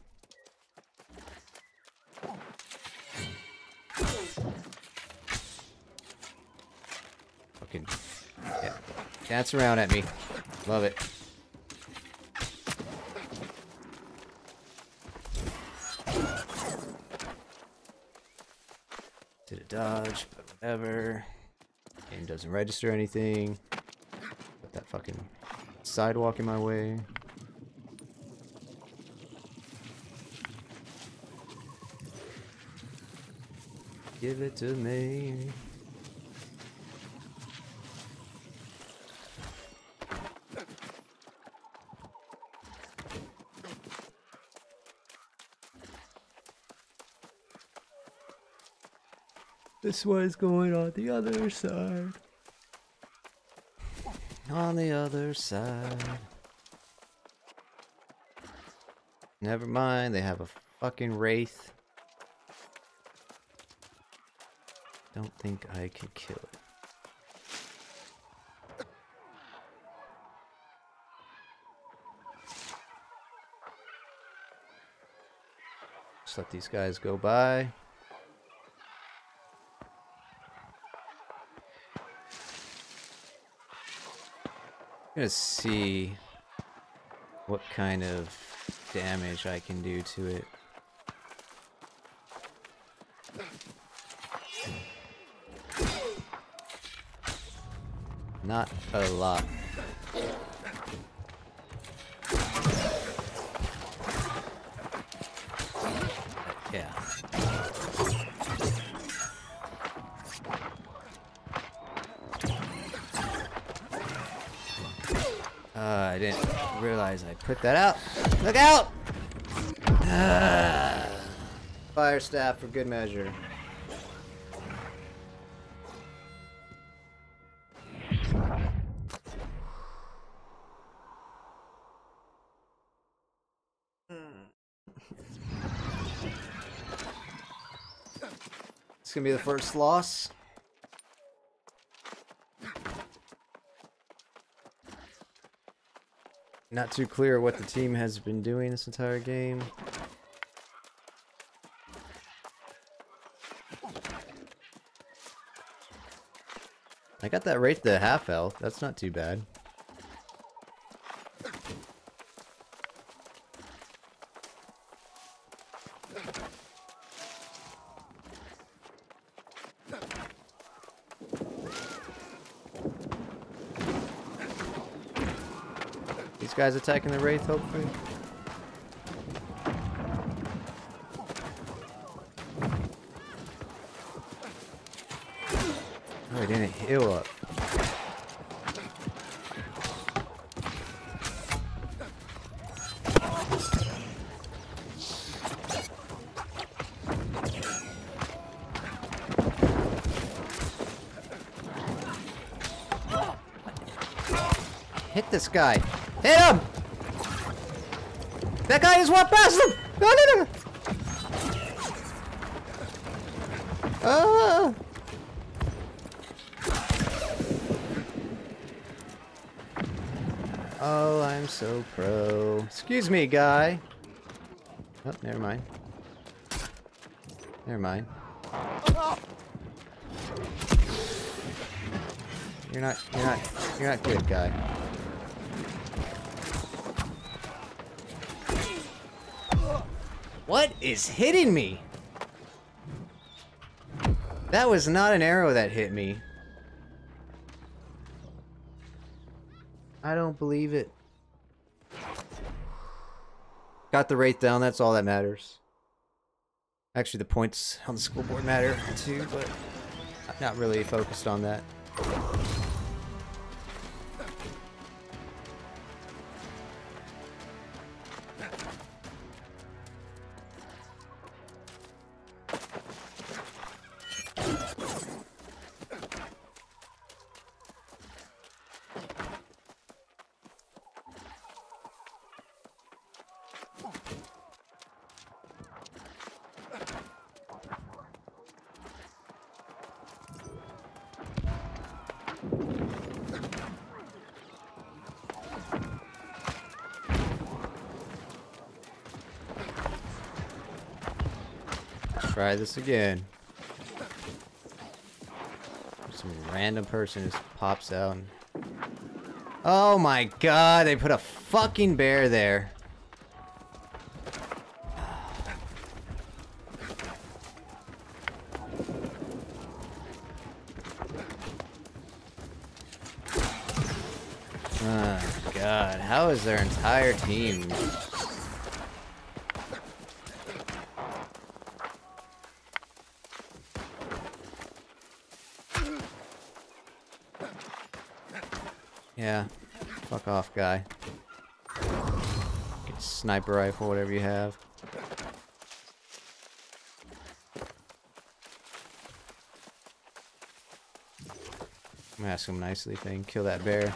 [SPEAKER 1] Fucking yeah. Dance around at me. Love it. Did a dodge, but whatever. Game doesn't register anything. Put that fucking sidewalk in my way. Give it to me. This one's going on the other side. On the other side. Never mind, they have a fucking wraith. Don't think I can kill it. Just let these guys go by. I'm gonna see what kind of damage I can do to it. Not a lot. Yeah. Uh, I didn't realize I put that out. Look out! Uh, fire staff for good measure. It's gonna be the first loss. Not too clear what the team has been doing this entire game. I got that right to half health. That's not too bad. These guys attacking the wraith, hopefully. Oh, he didn't heal up. Hit this guy. Hit him! That guy just walked past him! No, no, no! Ah! Oh, I'm so pro. Excuse me, guy. Oh, never mind. Never mind. You're not, you're not, you're not good, guy. What is hitting me? That was not an arrow that hit me. I don't believe it. Got the wraith down, that's all that matters. Actually, the points on the school board matter too, but I'm not really focused on that. Try this again. Some random person just pops out. And... oh my god, they put a fucking bear there. Oh god, how is their entire team? Yeah, fuck off, guy. Get a sniper rifle, whatever you have. I'm gonna ask him nicely if they can kill that bear.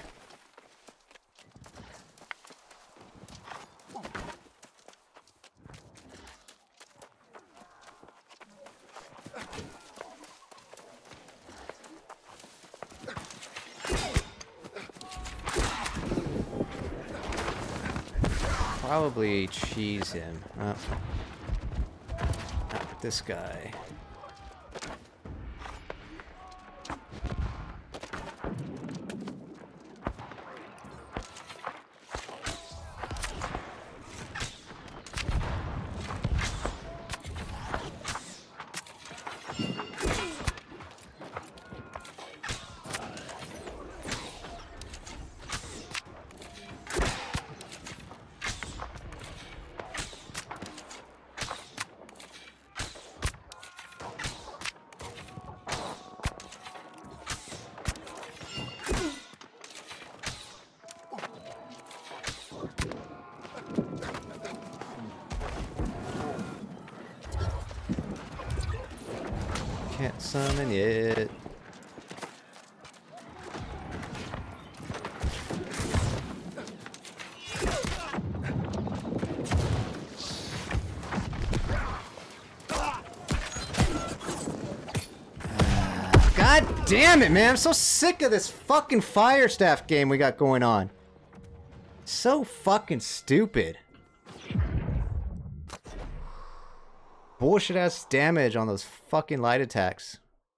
[SPEAKER 1] Probably cheese him. Oh. Not with this guy. Can't summon it. God damn it, man. I'm so sick of this fucking fire staff game we got going on. So fucking stupid. Bullshit ass damage on those fucking light attacks.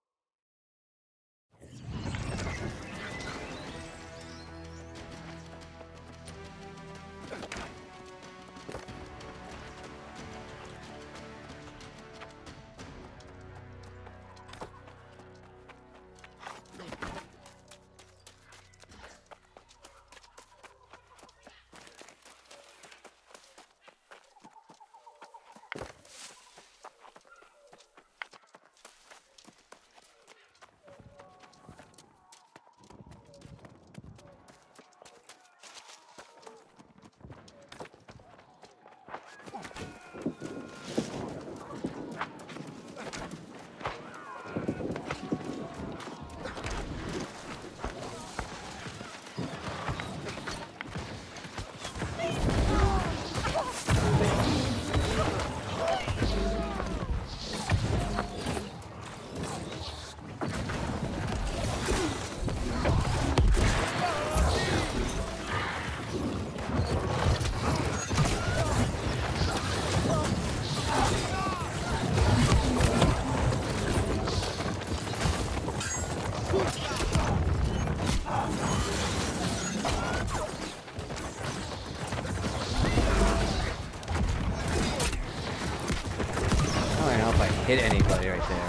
[SPEAKER 1] Hit anybody right there.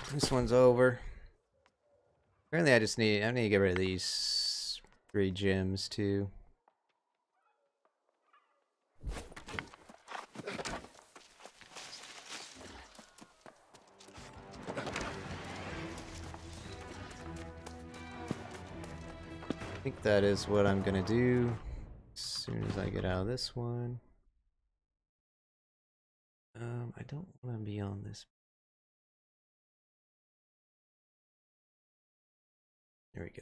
[SPEAKER 1] this one's over. Apparently I just need, I need to get rid of these three gems too. I think that is what I'm gonna do as soon as I get out of this one. Um, I don't want to be on this. There we go.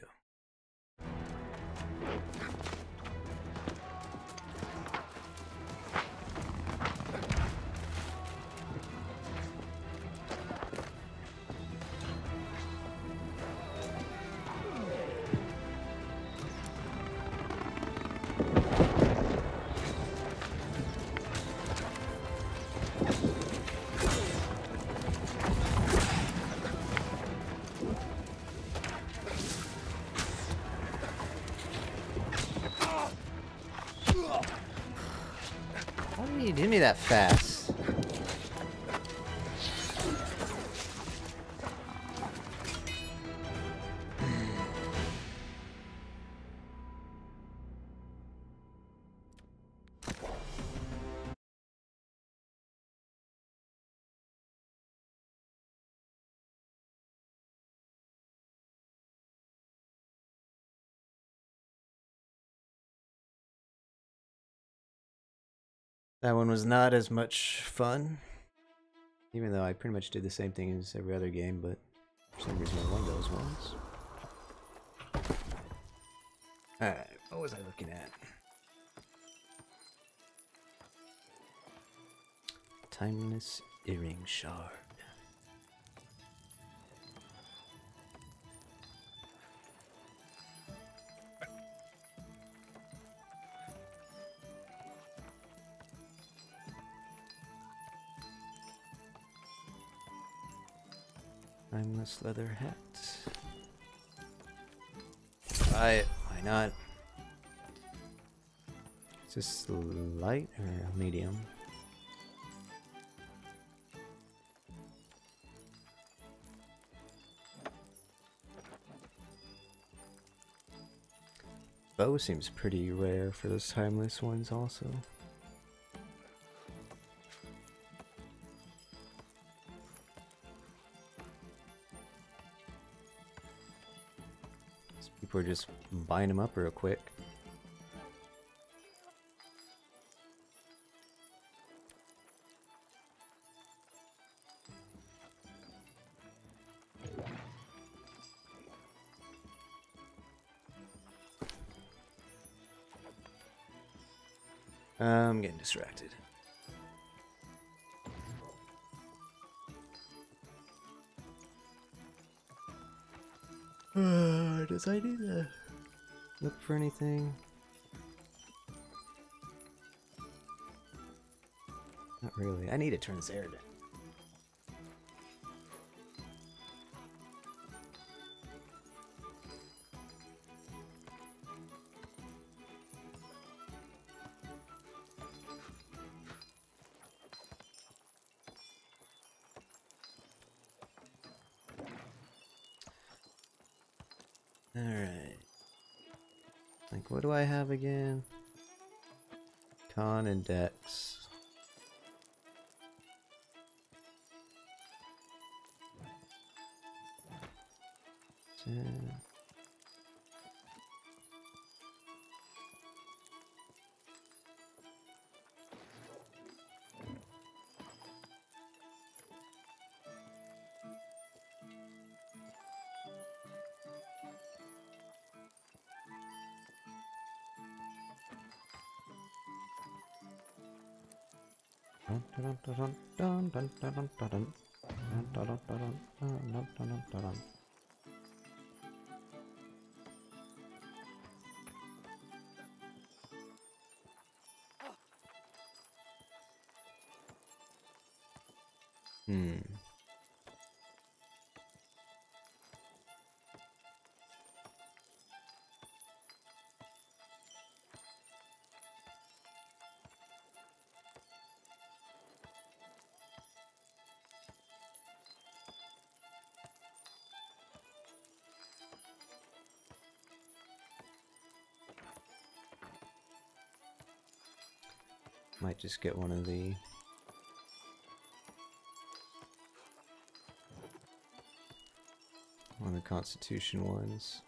[SPEAKER 1] Why did you do me that fast? That one was not as much fun, even though I pretty much did the same thing as every other game, but for some reason I won those ones. Alright, what was I looking at? Timeless earring shard. Timeless leather hat. Try it, why not? Is this light or medium? Bow seems pretty rare for those timeless ones also. People are just buying them up real quick. I'm getting distracted. Uh, does I need to look for anything? Not really. I need to turn this air down. Alright. Like, what do I have again? Con and Dex. Yeah. Hmm. Might just get one of the one of the Constitution ones.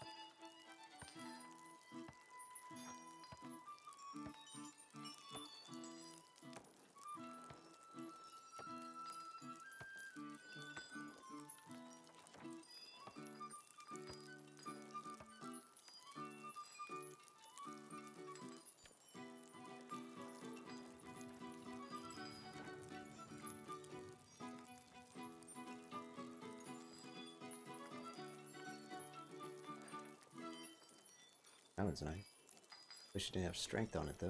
[SPEAKER 1] That one's nice. Wish it didn't have strength on it though.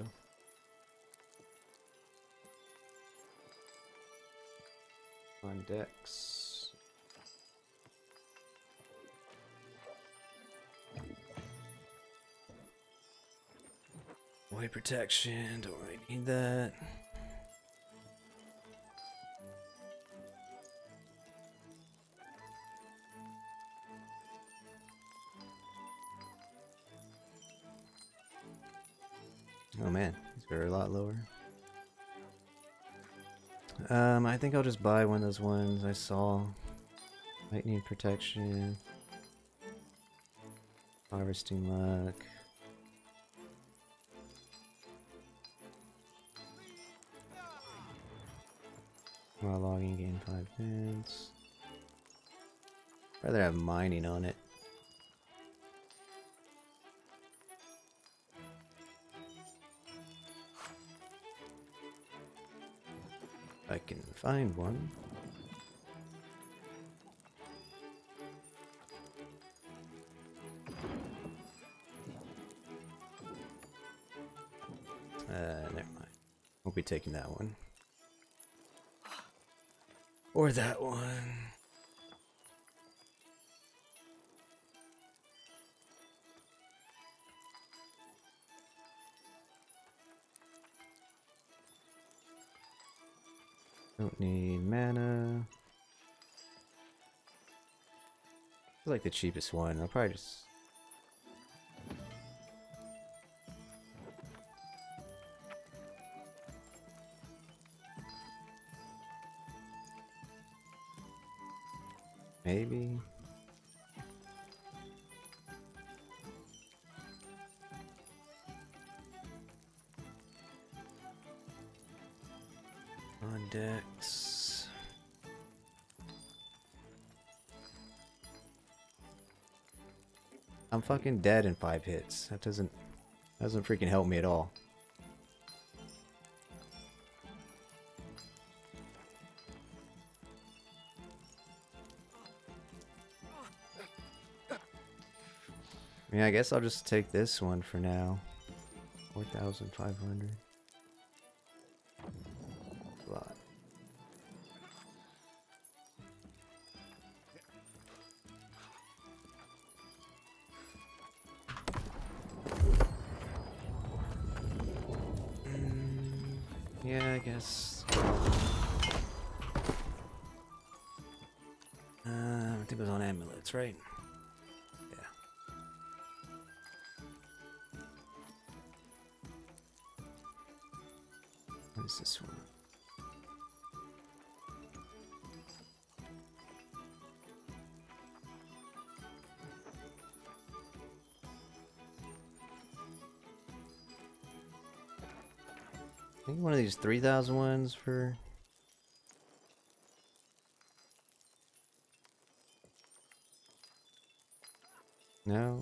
[SPEAKER 1] On decks. Void protection, don't really need that. Oh man, these are a lot lower. Um, I think I'll just buy one of those ones I saw. Might need protection. Harvesting luck. While logging, gain five pence. Rather have mining on it. I can find one. Uh, never mind. Won't be taking that one. Or that one. Don't need mana. I like the cheapest one. I'll probably just. Maybe. On decks. I'm fucking dead in five hits. That doesn't doesn't freaking help me at all. I mean, I guess I'll just take this one for now. four thousand five hundred. A lot. Mm, yeah, I guess. Uh, I think it was on amulets, right? What is this one? I think one of these three thousand ones for... No?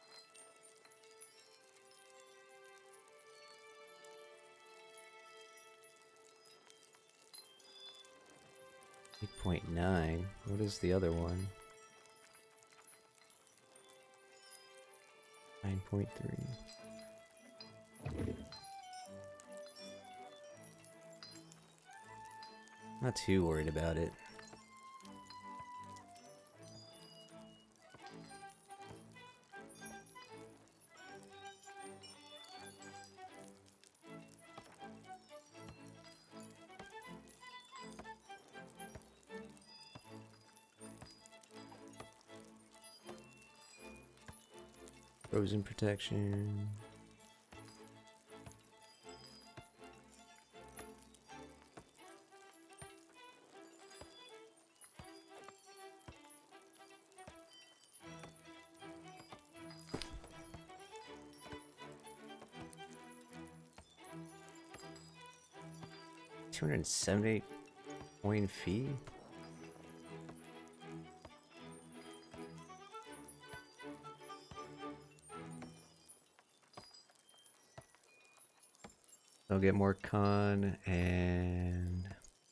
[SPEAKER 1] eight point nine. What is the other one? nine point three. Not too worried about it. Frozen protection. two hundred seventy coin fee? I'll get more con and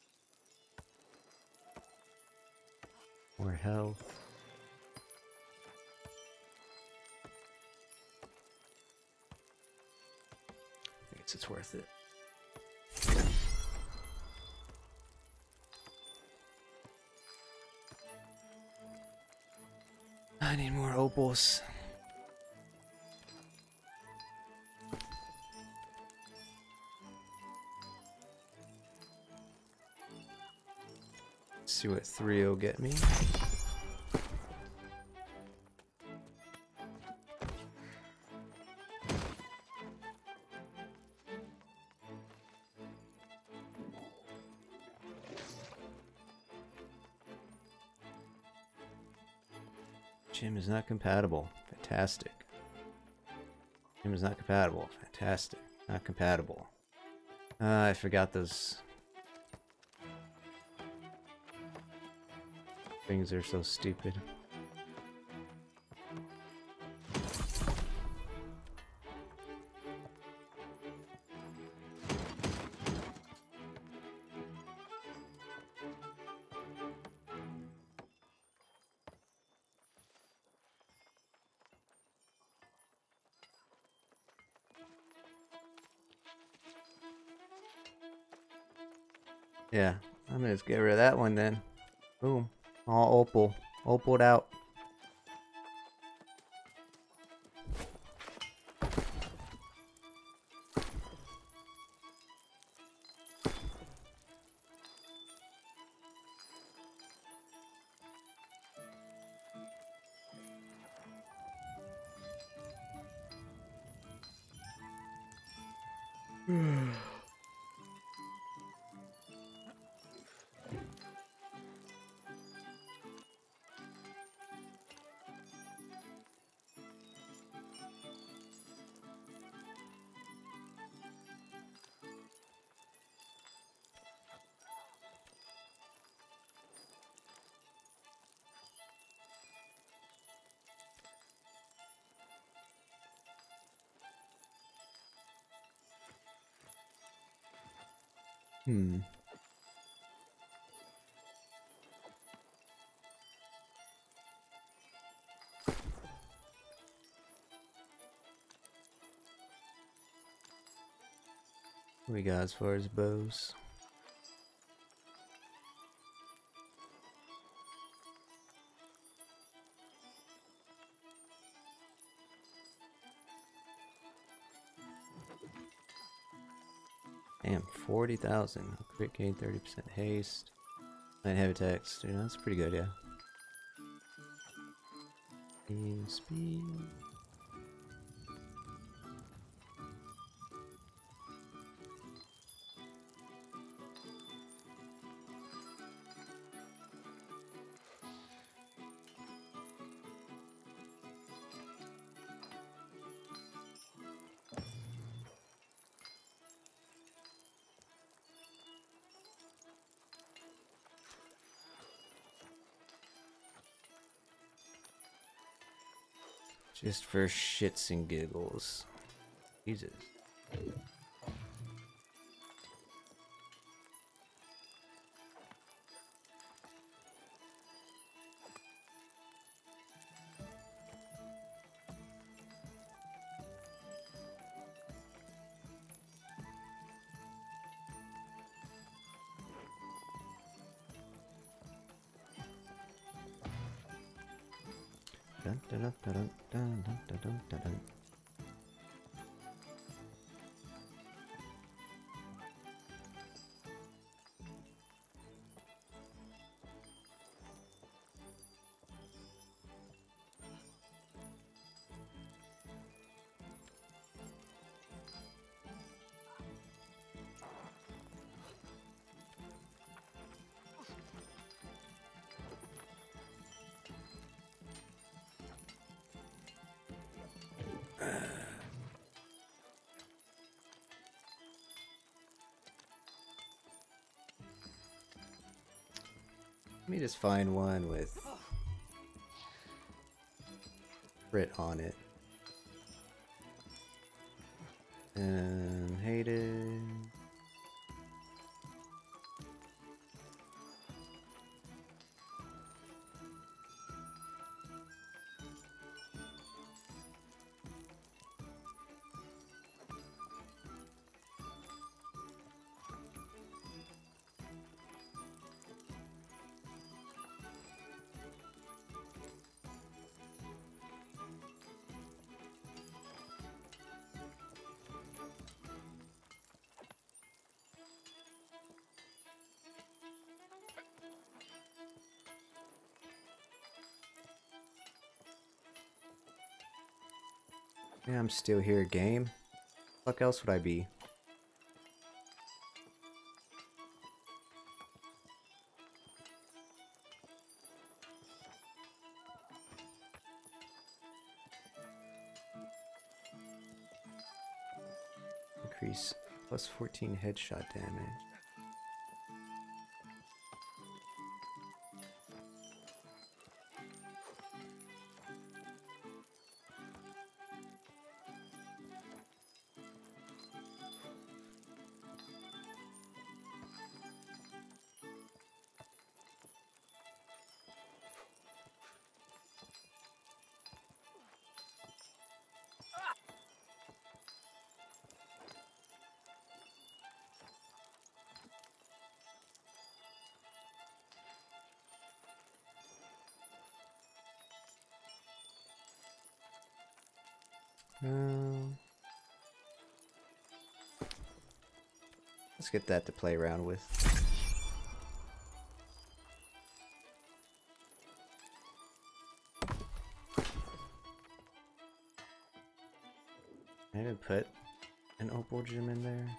[SPEAKER 1] more health. I guess it's worth it. I need more opals. See what three will get me. Gym is not compatible. Fantastic. Gym is not compatible. Fantastic. Not compatible. Uh, I forgot those things are so stupid. Yeah, I'm gonna just get rid of that one then. Boom. All opal. Opaled out. Hmm. What we got as far as bows? Damn, forty thousand. Crit gain thirty percent haste. Nine heavy attacks. Dude, that's pretty good, yeah. Speed, speed. Just for shits and giggles. Jesus. Dun, dun, dun, dun, dun, dun, dun, dun, dun, dun. Let me just find one with crit on it. And hated. Yeah, I'm still here, game. Fuck else would I be? Increase plus fourteen headshot damage. Um, let's get that to play around with. I didn't put an opal gem in there.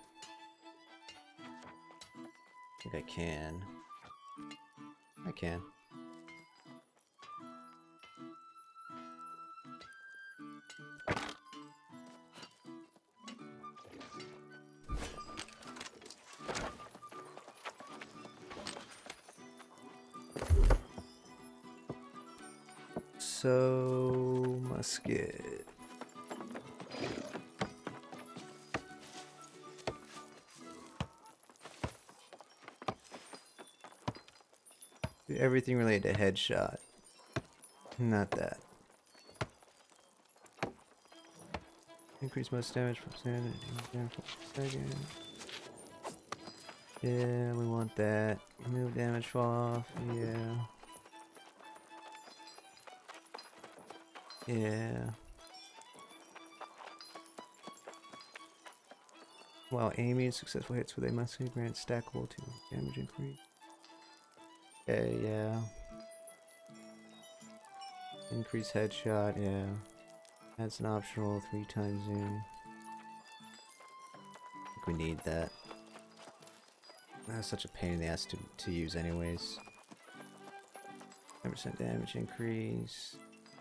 [SPEAKER 1] I think I can. I can. So, musket. Do everything related to headshot. Not that. Increase most damage from standard second. Yeah, we want that. Remove damage fall off. Yeah. Yeah. While aiming, successful hits with a musket grant stackable to damage increase. Okay, yeah. Increase headshot, yeah. That's an optional three times zoom. I think we need that. That's such a pain in the ass to, to use anyways. ten percent damage increase.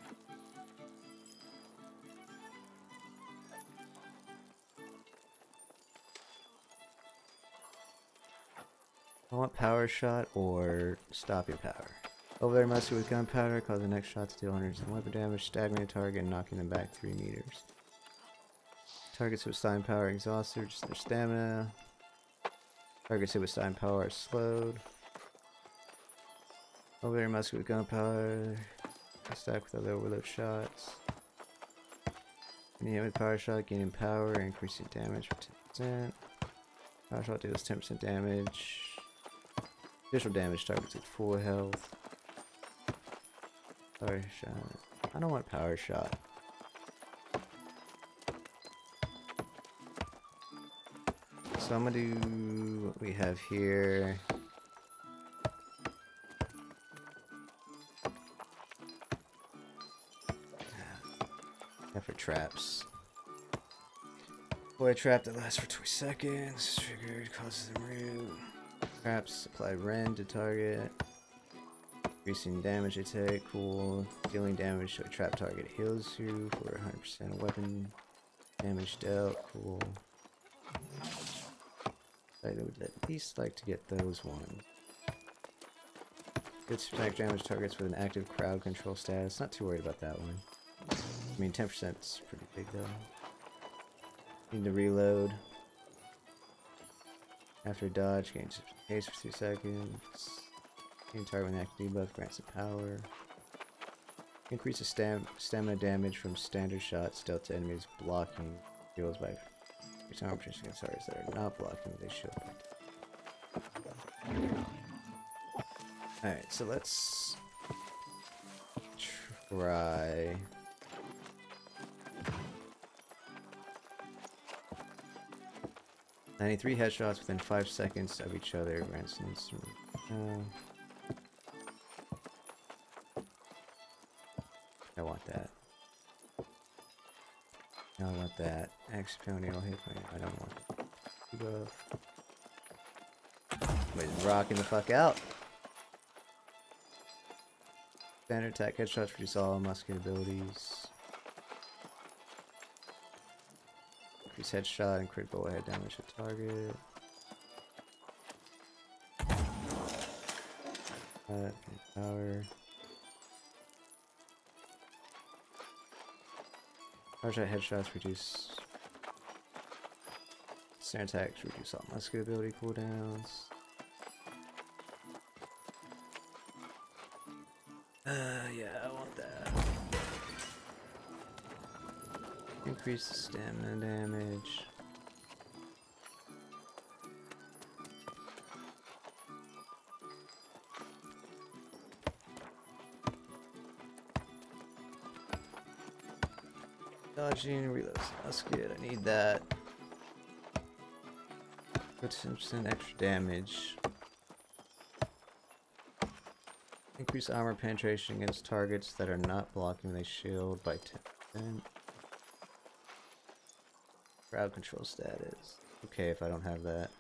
[SPEAKER 1] I want power shot or stop your power. Over there, musket with gunpowder, cause the next shot to deal one hundred percent weapon damage, staggering a target and knocking them back three meters. Targets with steam power exhausted, reduce their stamina. Targets hit with steam power are slowed. Over there, musket with gunpowder, stack with other overload shots. When you hit with power shot, gaining power, increasing damage for ten percent. Power shot deals ten percent damage. Additional damage targets at full health. Power shot. I don't want power shot. So I'm gonna do what we have here. Yeah, for traps. Boy trap that lasts for twenty seconds. Triggered, causes them root. Traps apply rend to target. Increasing damage they take, cool. Dealing damage to a trap target heals you for one hundred percent weapon damage dealt, cool. I would at least like to get those ones. Good smack damage targets with an active crowd control status. Not too worried about that one. I mean, ten percent is pretty big though. Need to reload. After dodge, gains haste for two seconds. Gain target with an active debuff, grants some power. Increases stam stamina damage from standard shots dealt to enemies blocking. Heals by return opportunity against targets that are not blocking, they shield. Alright, so let's try. ninety-three headshots within five seconds of each other. Ransom's. Uh, I want that. I want that. Action penalty, no hit point. I don't want that. Wait, rocking the fuck out. Standard attack headshots reduce all musket abilities. Increase headshot and crit bullet head damage to target. Uh, power. Power shot headshots reduce. Standard attacks reduce all musket ability cooldowns. Uh, yeah, I want that. Increase the stamina damage. Dodging, reload musket, I need that. Put ten percent extra damage. Increase armor penetration against targets that are not blocking when they shield by ten percent. Crowd control status. Okay, if I don't have that.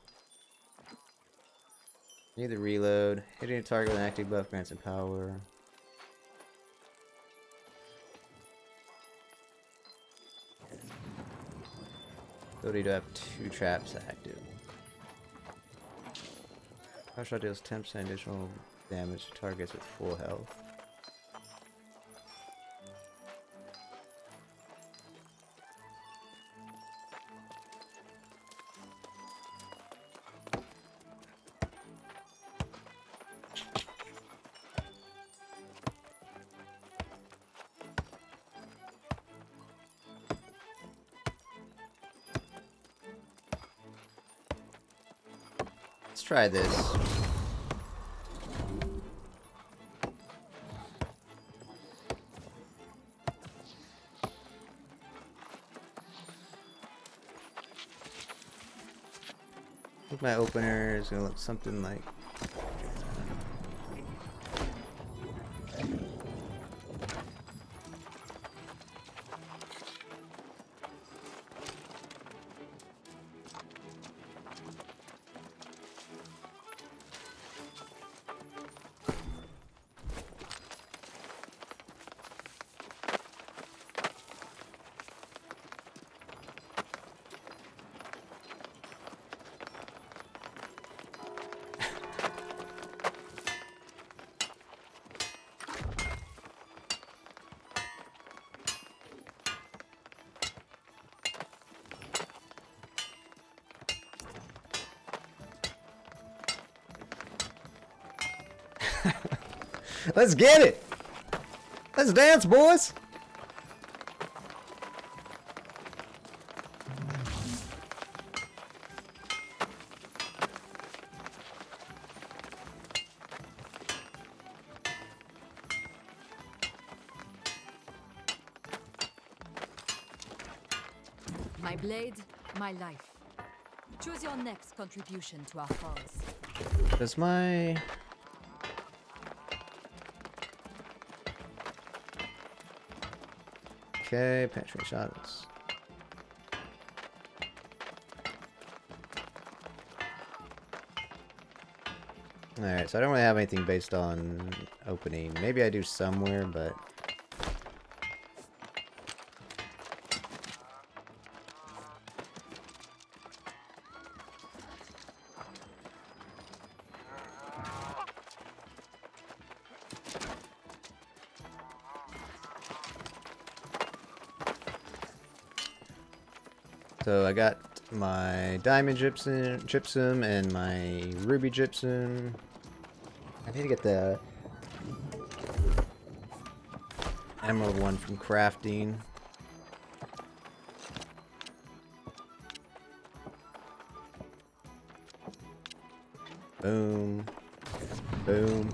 [SPEAKER 1] Need the reload. Hitting a target with an active buff grants some power. Ability to have two traps active. Power shot deals ten percent additional damage to targets with full health. Let's try this. I think my opener is gonna look something like. Let's get it! Let's dance, boys!
[SPEAKER 3] My blade, my life. Choose your next contribution to our cause.
[SPEAKER 1] Does my... Okay, penetrate shots. Alright, so I don't really have anything based on opening. Maybe I do somewhere, but... So I got my diamond gypsum, gypsum and my ruby gypsum. I need to get the emerald one from crafting. Boom. Boom.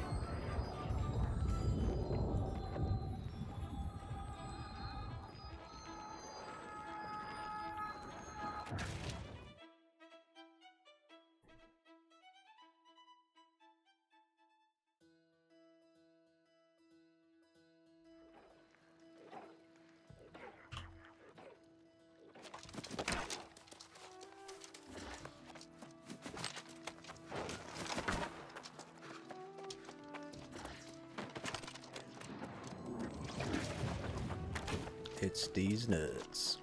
[SPEAKER 1] It's these nuts.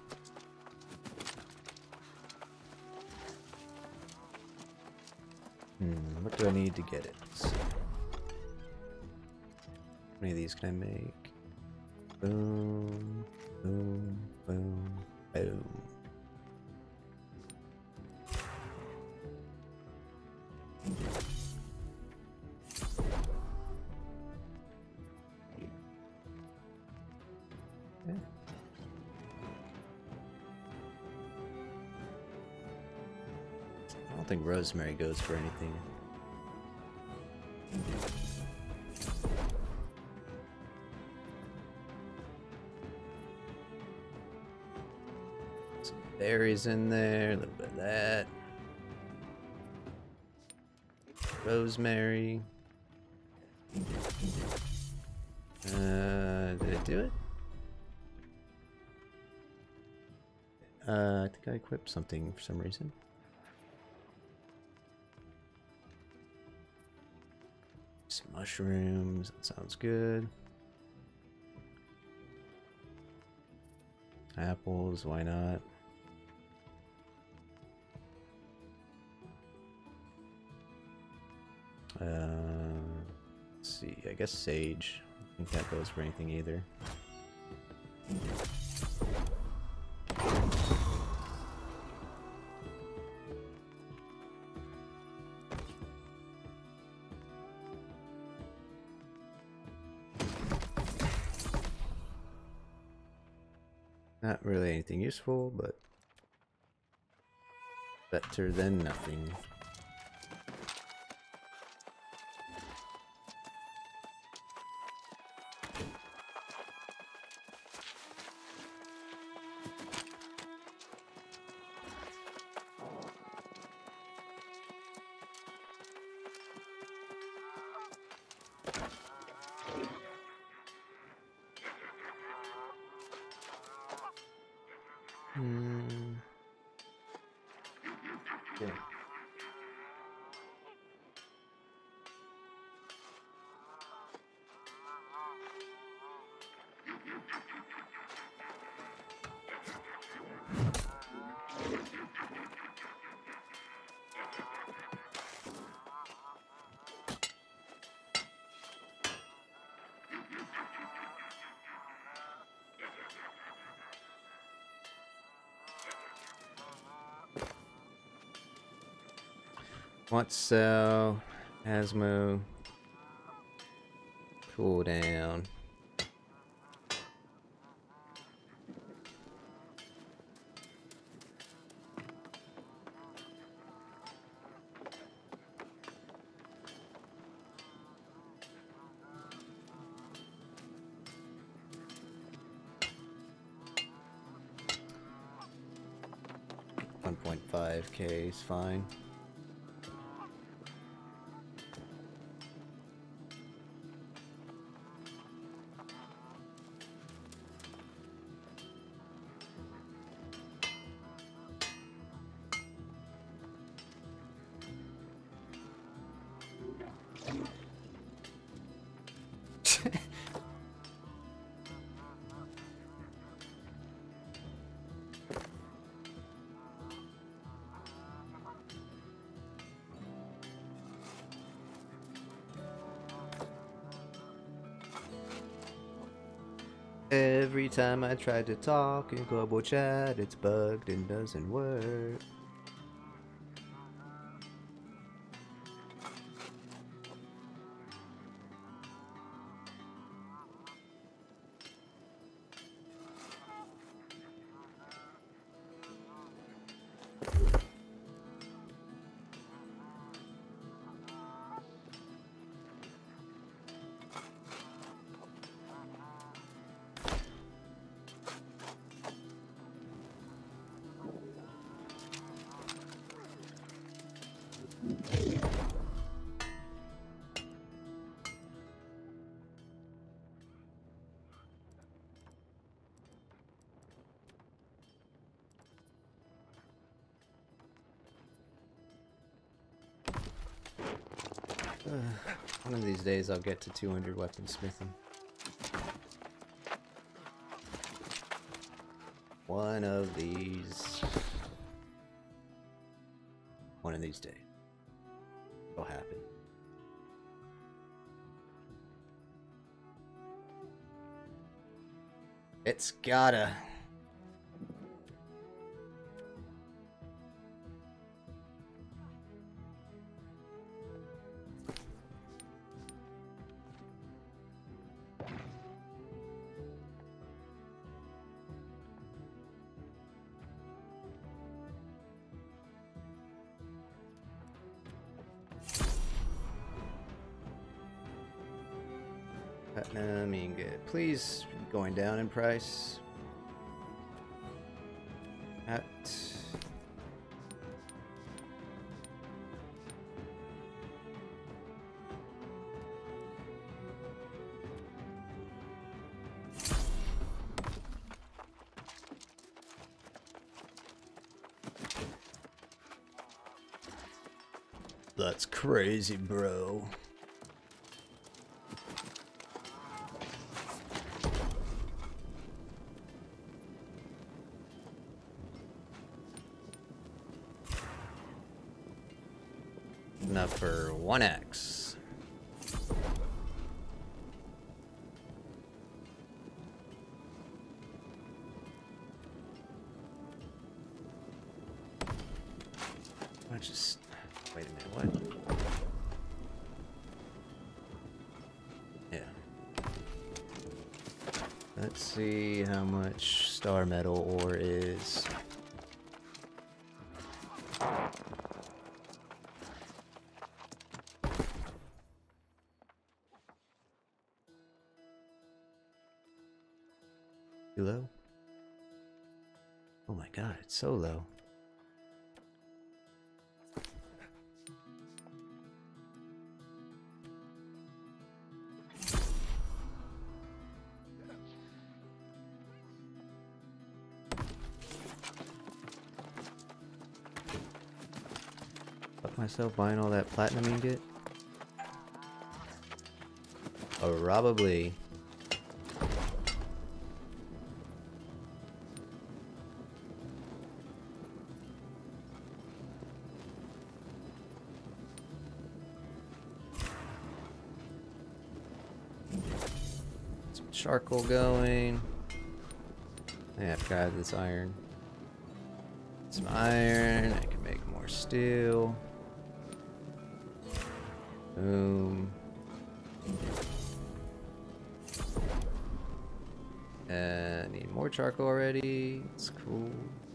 [SPEAKER 1] Hmm, what do I need to get it? How many of these can I make? Boom, boom, boom, boom. Yeah. I don't think rosemary goes for anything. Some berries in there, a little bit of that. Rosemary. Uh, did I do it? Uh, I think I equipped something for some reason. Some mushrooms, that sounds good. Apples, why not? Uh, let's see, I guess sage. I don't think that goes for anything either. Not really anything useful, but better than nothing. Hmm. Yeah. Want sell, Asmo, cool down. one point five K is fine. Every time I try to talk in global chat, it's bugged and doesn't work. Uh, one of these days I'll get to two hundred weaponsmithing. One of these... One of these days. It'll happen. It's gotta... Platinum ingot. Please be going down in price. At That's crazy, bro. Enough for one X. I just wait a minute. What? Yeah. Let's see how much star metal ore is. Too low? Oh my god, it's so low. Fuck myself buying all that platinum ingot? Oh, probably. Charcoal going. Yeah, I've got this iron. Some iron. I can make more steel. Boom. Uh, I need more charcoal already. It's cool.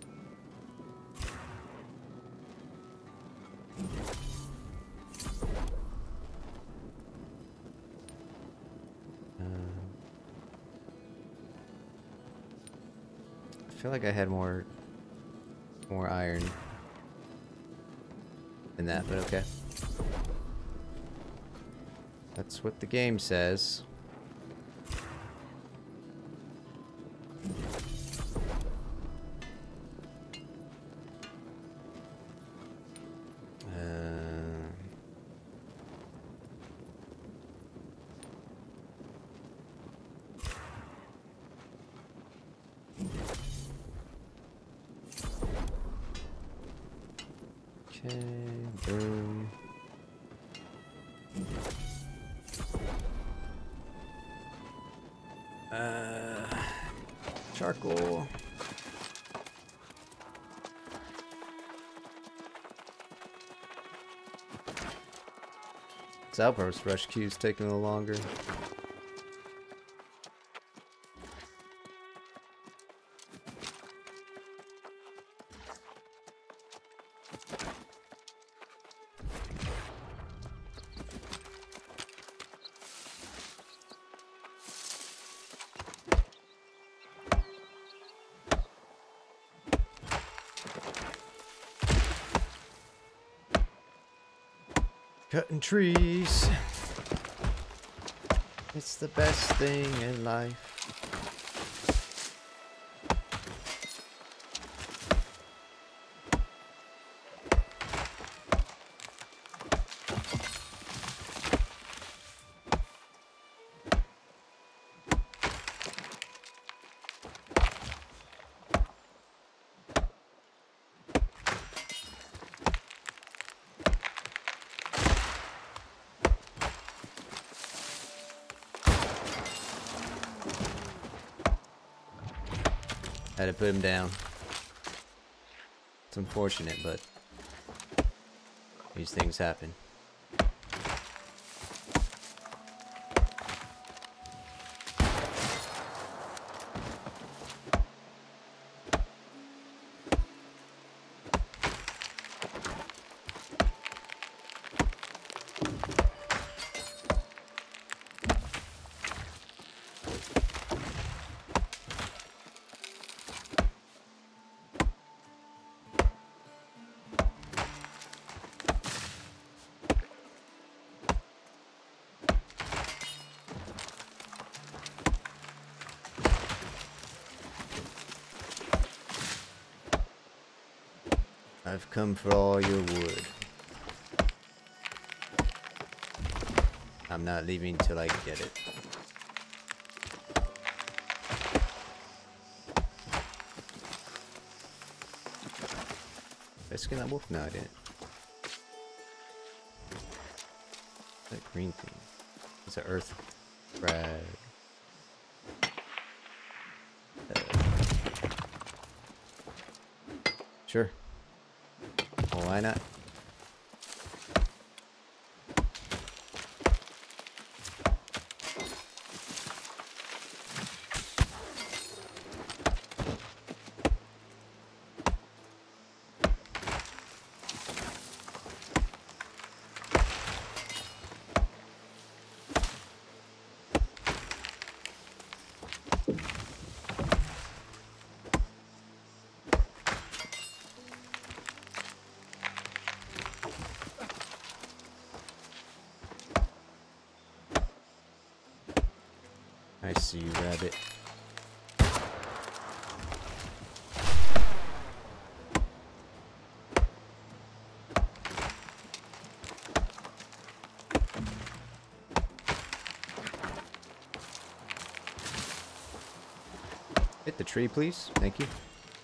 [SPEAKER 1] I feel like I had more more iron than that, but okay. That's what the game says. Okay, boom. Uh charcoal. This outpost rush queue's taking a little longer. Cutting trees. It's the best thing in life. Had to put him down. It's unfortunate, but these things happen. I've come for all your wood. I'm not leaving till I get it. Did I skin that wolf? No, I didn't. That green thing. It's an earth frag. Uh, sure. Well, why not? I see you, rabbit. Hit the tree, please. Thank you.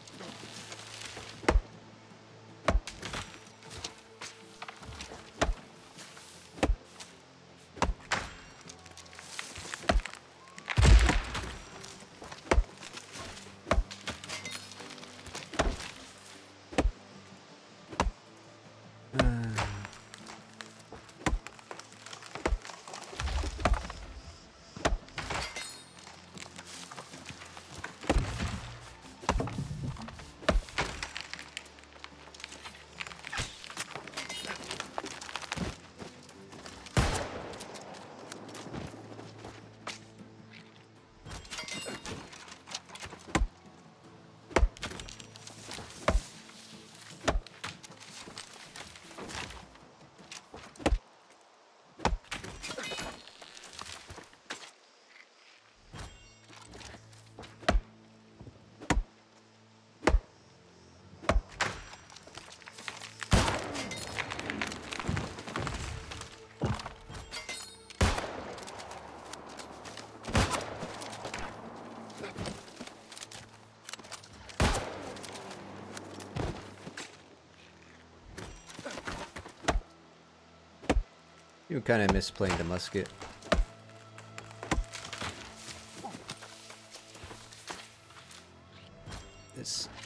[SPEAKER 1] You kind of misplaying the musket.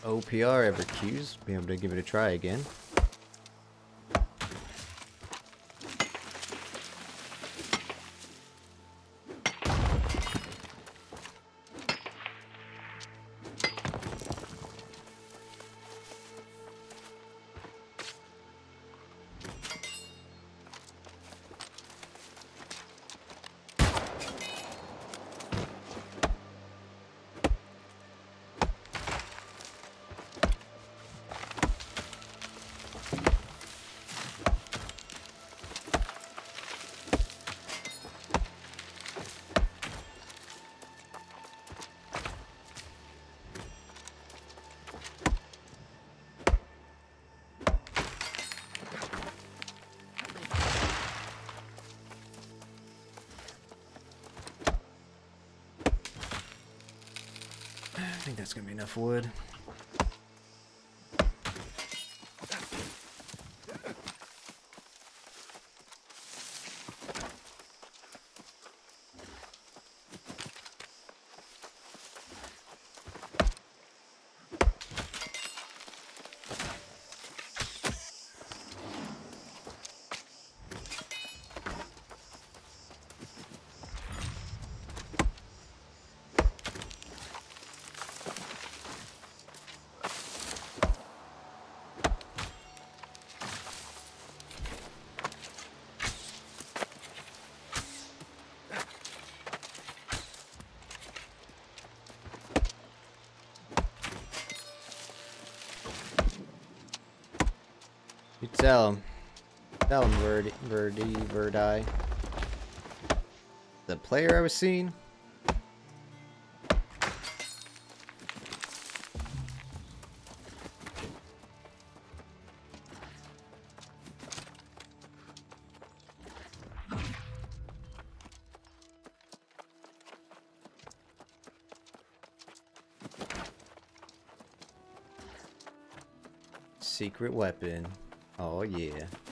[SPEAKER 1] O P R ever queues, be able to give it a try again. I think that's gonna be enough wood. You tell him. Tell him, Verdi, Verdi, Verdi. The player I was seeing? Secret weapon. Oh yeah.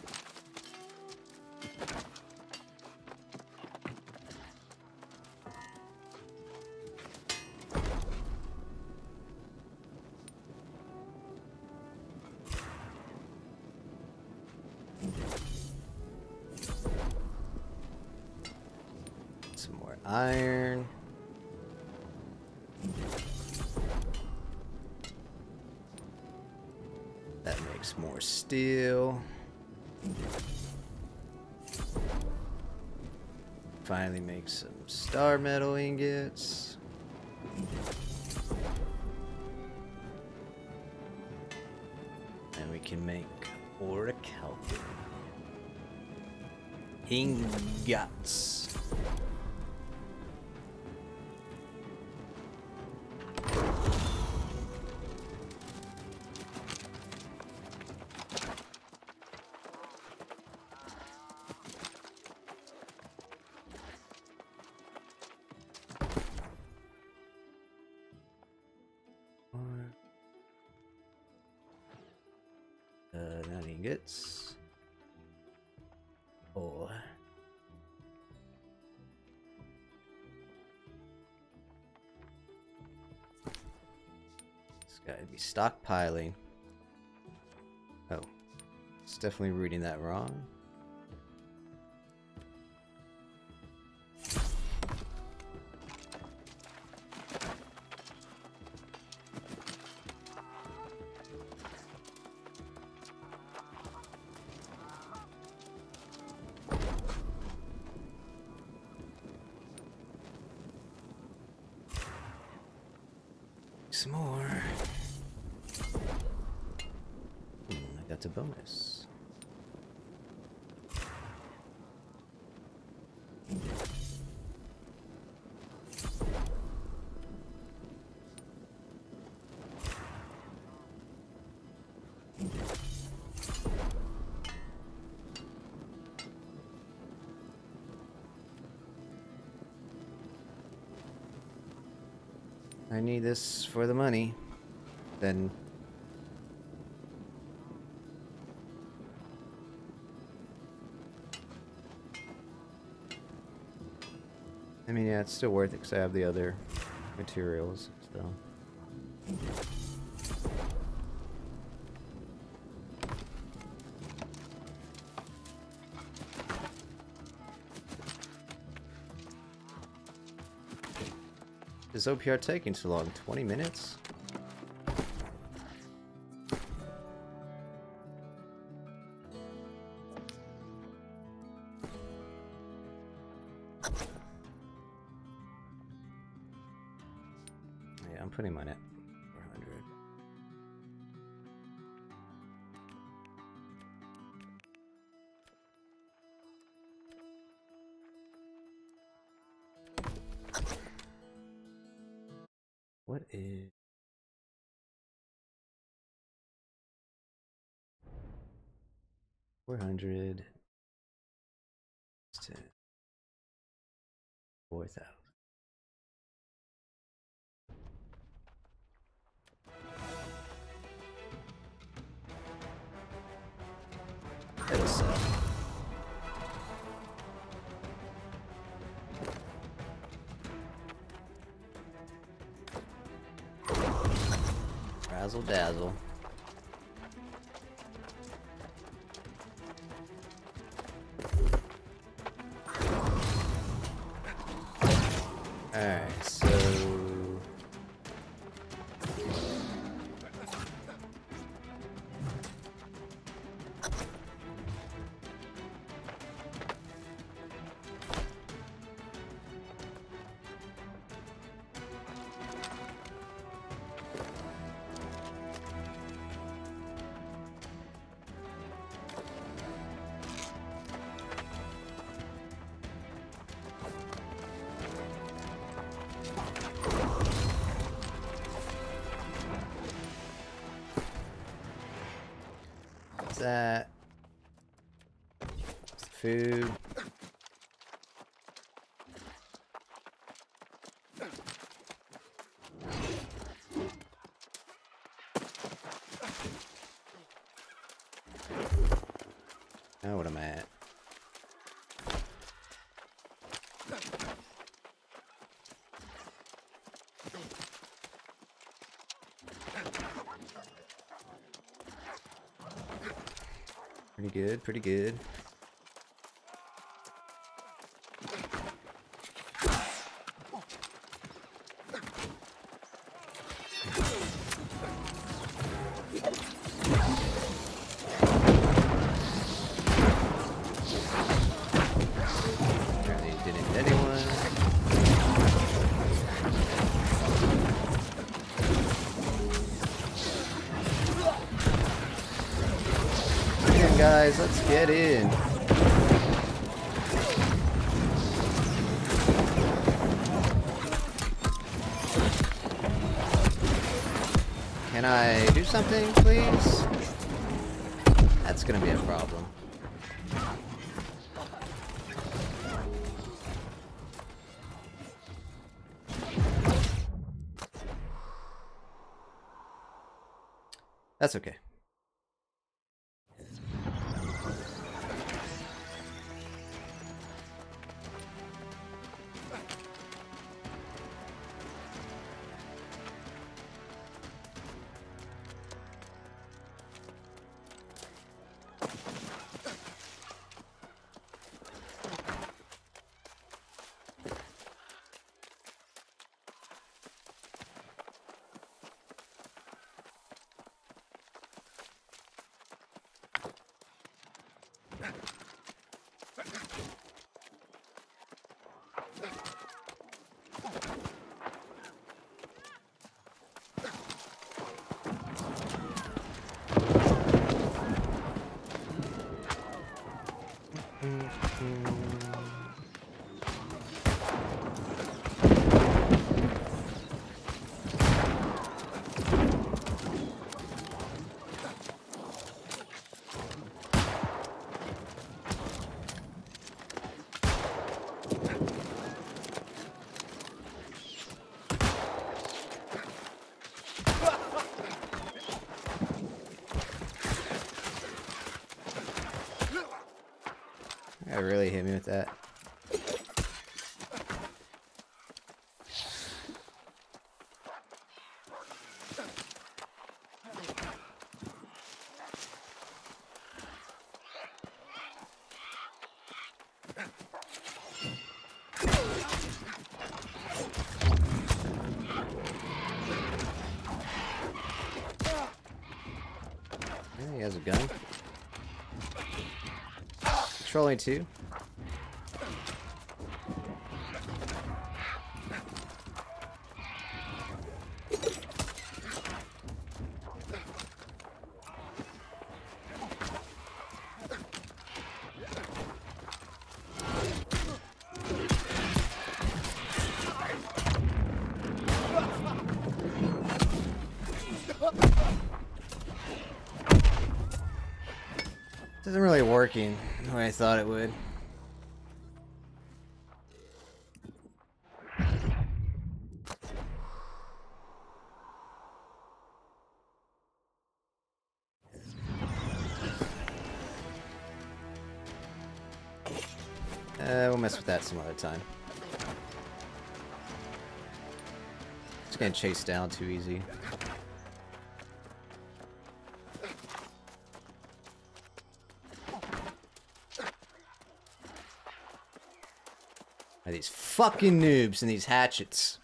[SPEAKER 1] Some more iron. That makes more steel. Finally make some star metal ingots. And we can make orichalcum ingots. Uh, nine ingots. Oh. This guy would be stockpiling. Oh. It's definitely reading that wrong. Some more. Hmm, I got a bonus. I need this for the money. Then I mean, yeah, it's still worth it because I have the other materials, so. is O P R taking so long? twenty minutes? Yeah, I'm putting mine at four hundred. What is... four hundred... four thousand. It'll sell. Razzle dazzle. Alright, so... What's that? What's the food? Now what am I at? Pretty good, pretty good. Apparently it didn't hit anyone. Guys, let's get in. Can I do something, please? That's gonna be a problem. That's okay. That really hit me with that. Yeah, he has a gun. Controlling two. Isn't really working the way I thought it would. Uh, we'll mess with that some other time. Just getting chased down too easy. Are these fucking noobs and these hatchets.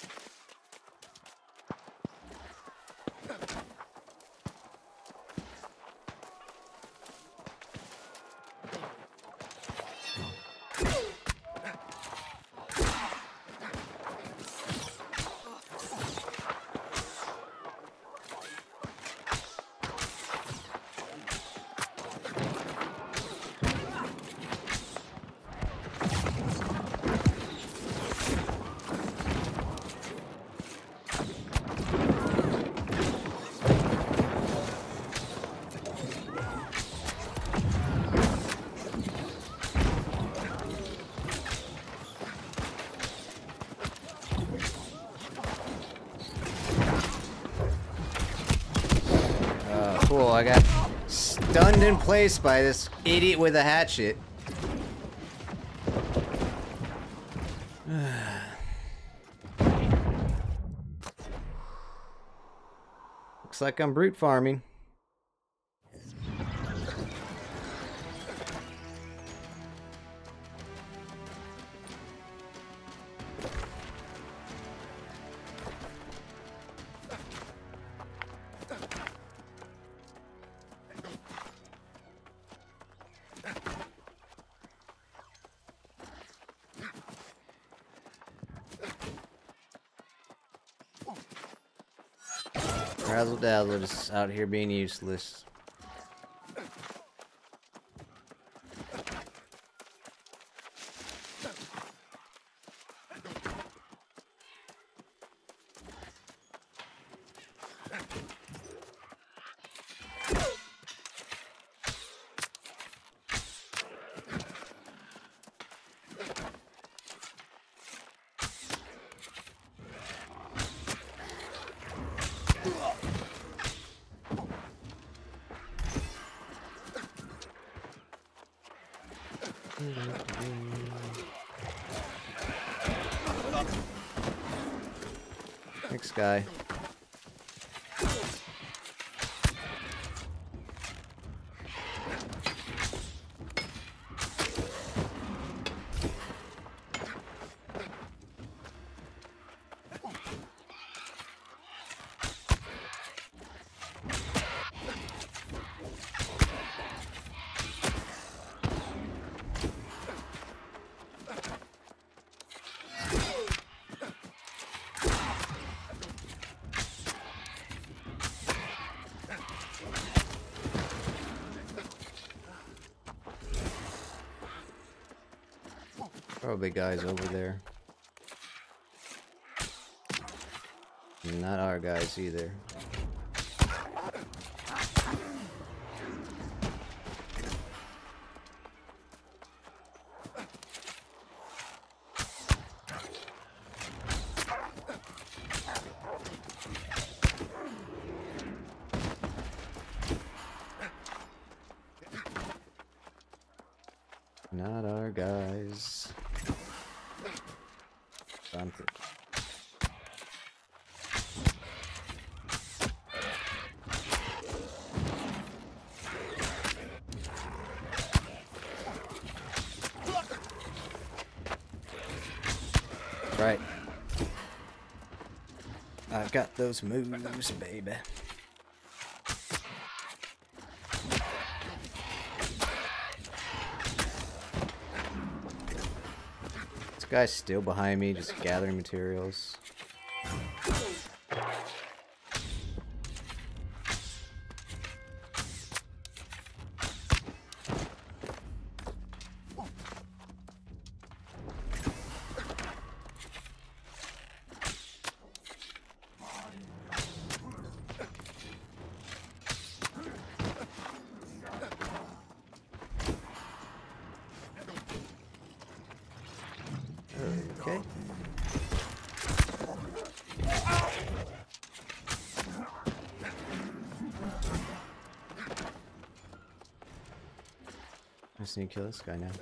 [SPEAKER 1] Cool, I got stunned in place by this idiot with a hatchet. Looks like I'm brute farming. Razzle dazzle just out here being useless. Thanks, guy. Probably guys over there. Not our guys either. Not our guys. I'm thinking. Right. I've got those moves, baby. guy's still behind me, just gathering materials. Okay. I just need to kill this guy now.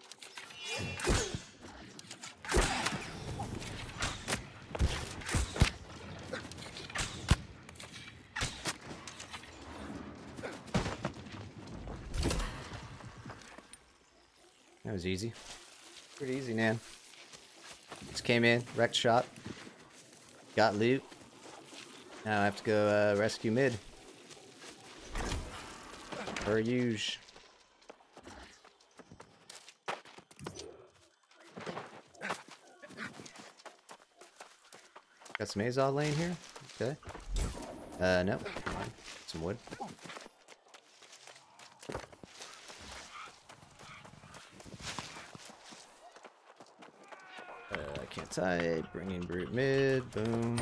[SPEAKER 1] That was easy. Pretty easy, man. Just came in, wrecked shop, got loot. Now I have to go uh, rescue mid. Per usual. Got some Azov lane here. Okay. Uh, no. Come on. Some wood. Uh, I can't tie. Bringing brute mid. Boom.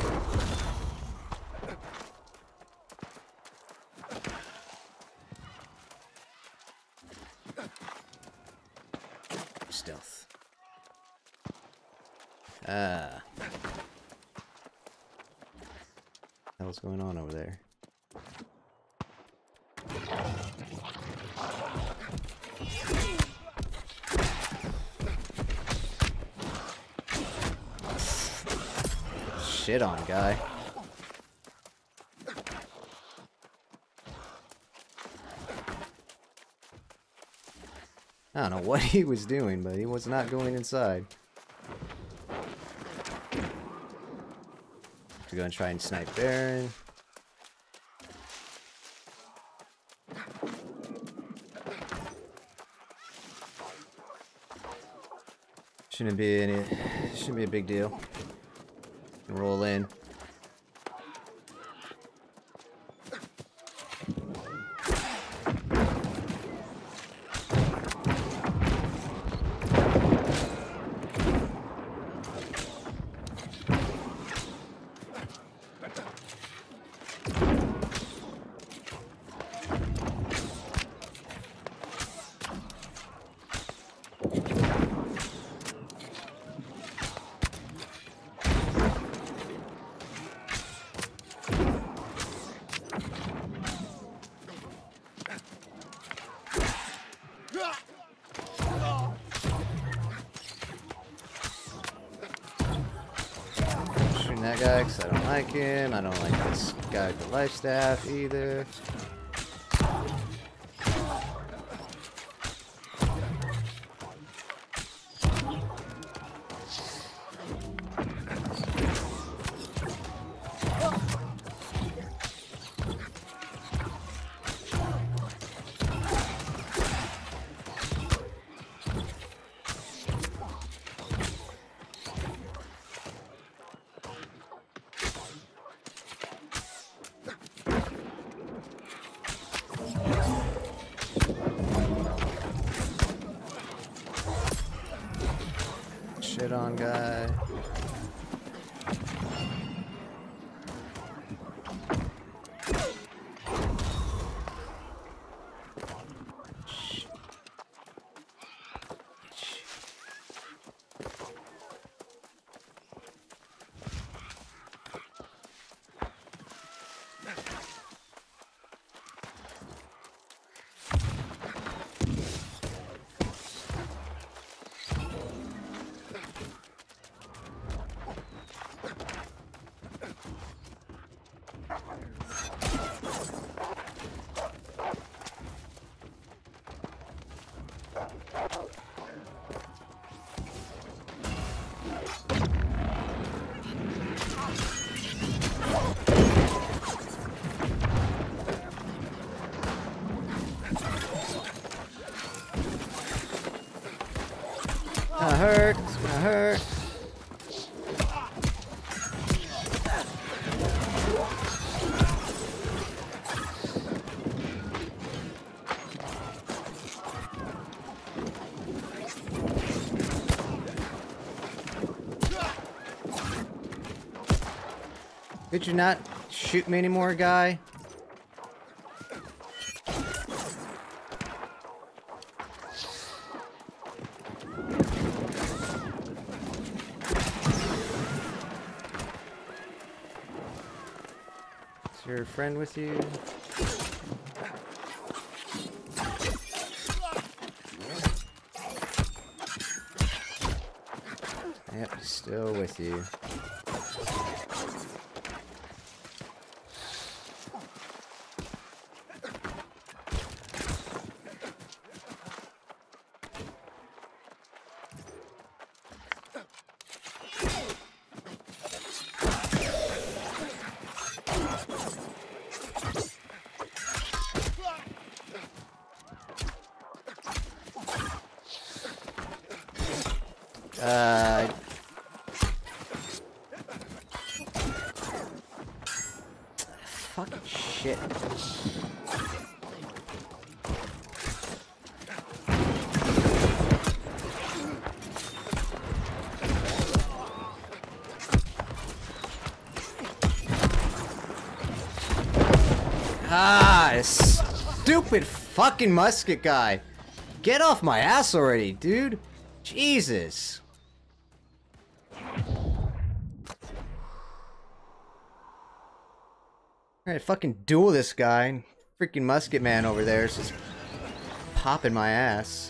[SPEAKER 1] Stealth. Ah. What's going on over there? Shit on, guy. I don't know what he was doing, but he was not going inside. To go and try and snipe Baron. Shouldn't be any. Shouldn't be a big deal. Roll in. That guy because I don't like him. I don't like this guy with the life staff either. Shit on guy. That hurt. Gonna hurt. Could you not shoot me anymore, guy? Is your friend with you? Yep, still with you. Uh, fucking shit. Ah, stupid fucking musket guy. Get off my ass already, dude. Jesus. Alright, fucking duel this guy. Freaking musket man over there is just popping my ass.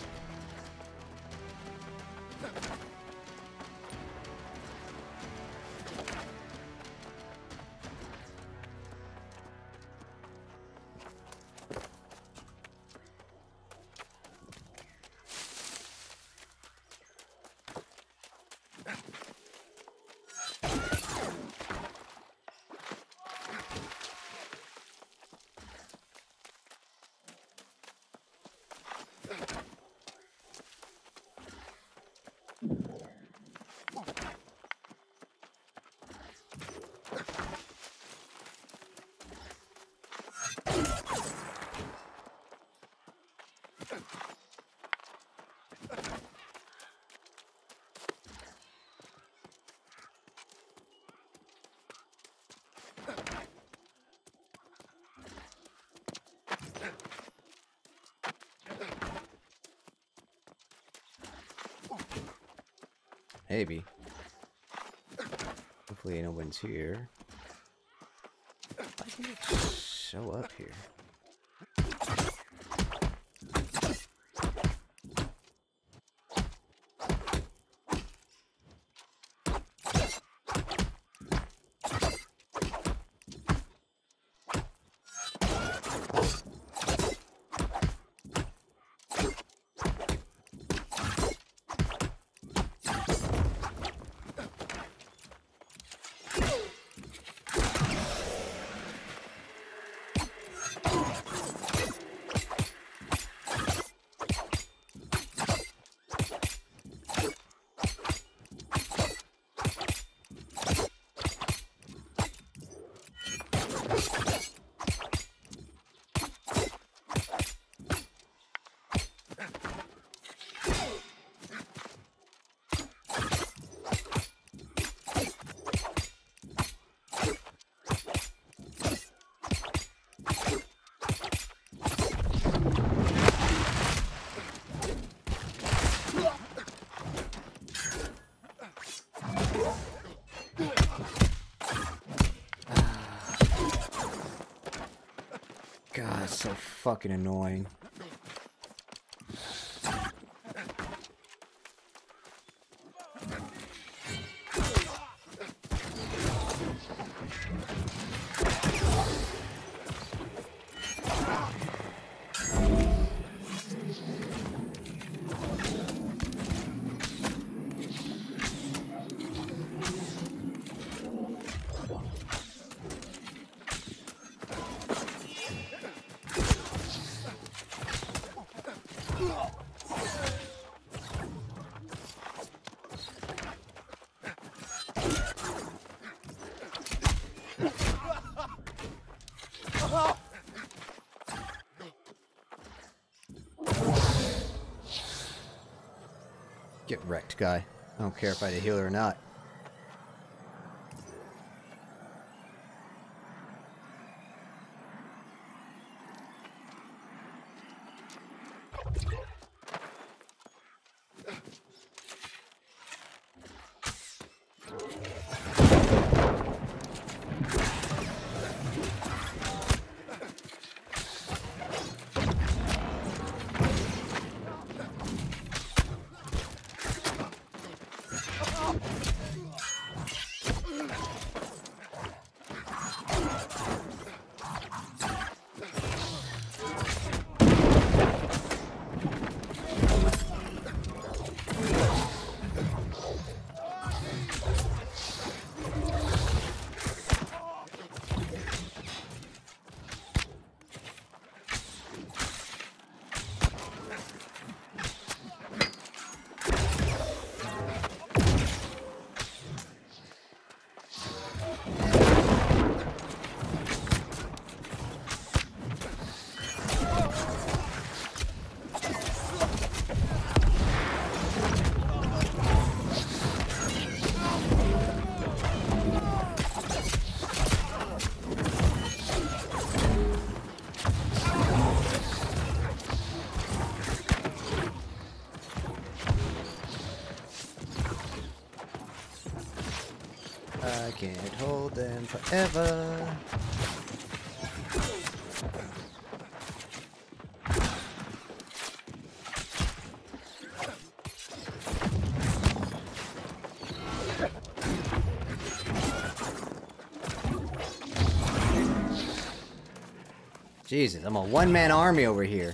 [SPEAKER 1] Maybe. Hopefully no one's here. Why did it show up here? God, it's so fucking annoying. Get wrecked, guy. I don't care if I had a healer or not. I can't hold them forever. Jesus, I'm a one-man army over here.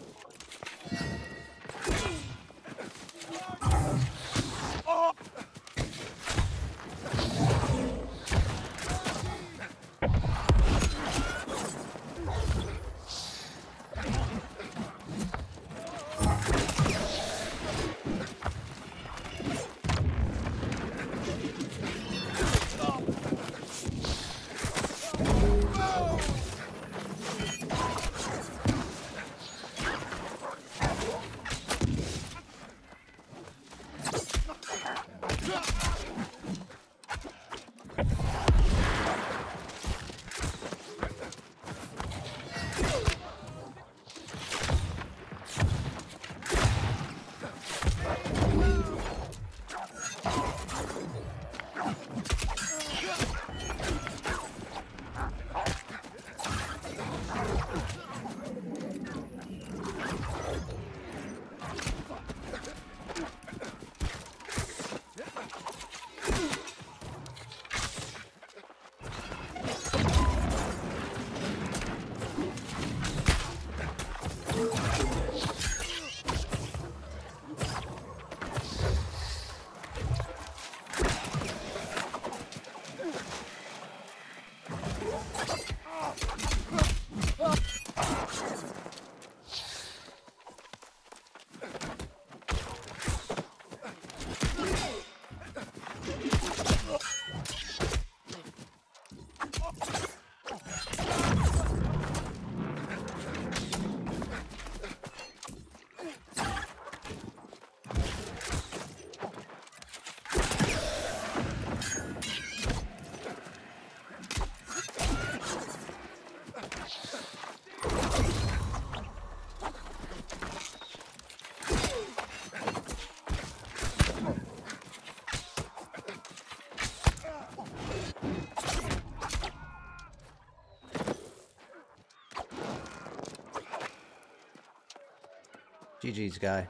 [SPEAKER 1] G G's, guy.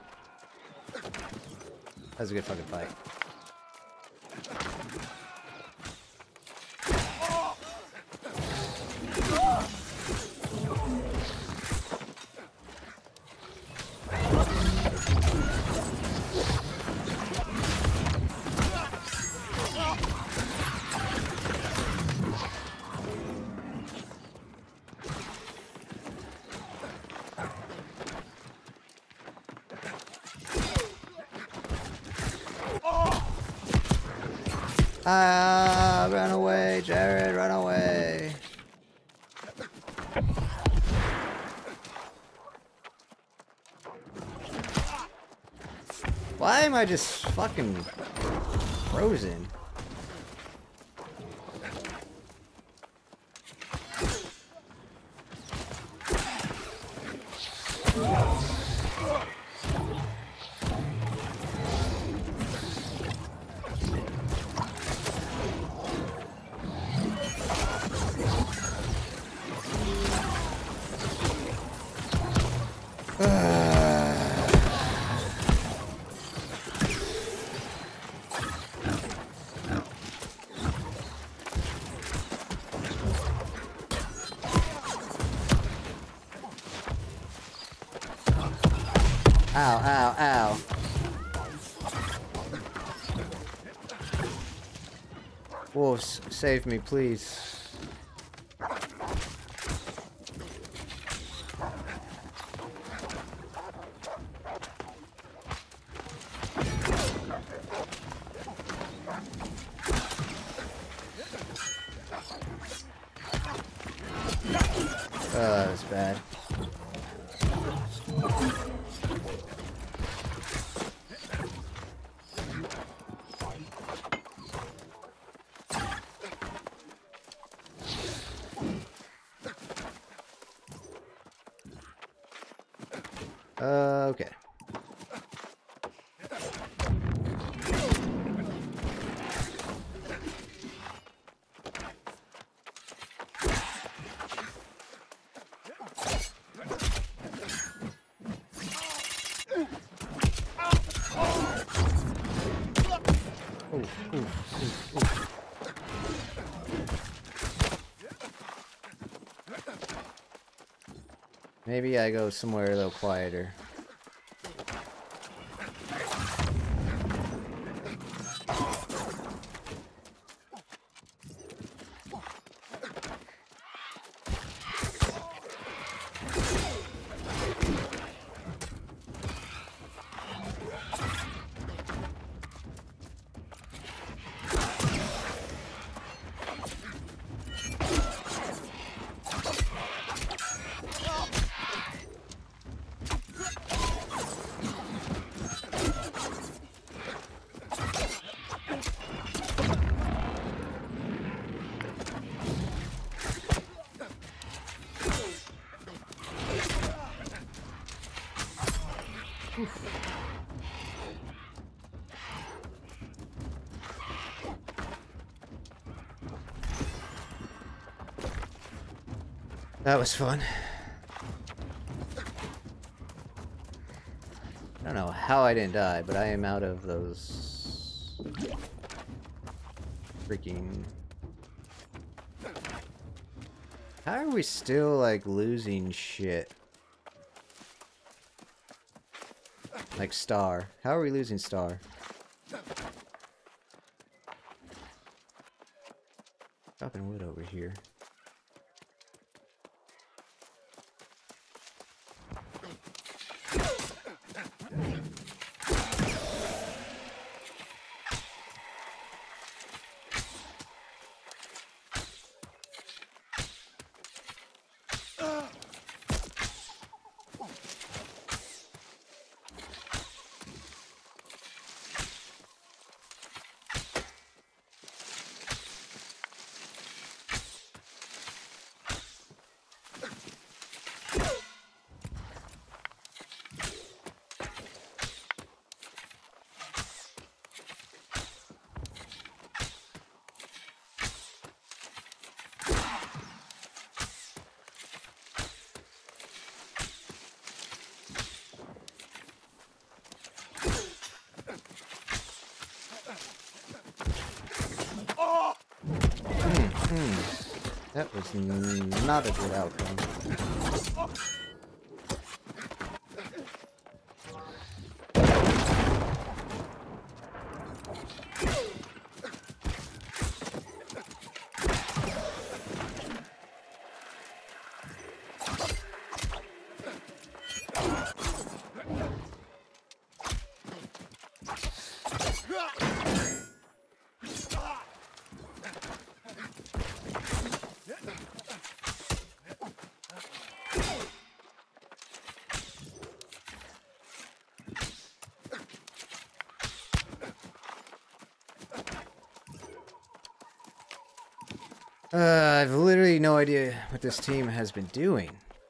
[SPEAKER 1] That was a good fucking fight. Ah, run away, Jared, run away. Why am I just fucking frozen? Ow, ow, ow. Wolves, save me, please. Oh, that was bad. Uh, okay. Ooh, ooh, ooh, ooh. Maybe I go somewhere a little quieter. That was fun. I don't know how I didn't die, but I am out of those freaking... How are we still, like, losing shit? Like star. How are we losing star? Chopping wood over here. That was not a good outcome. Uh, I've literally no idea what this team has been doing.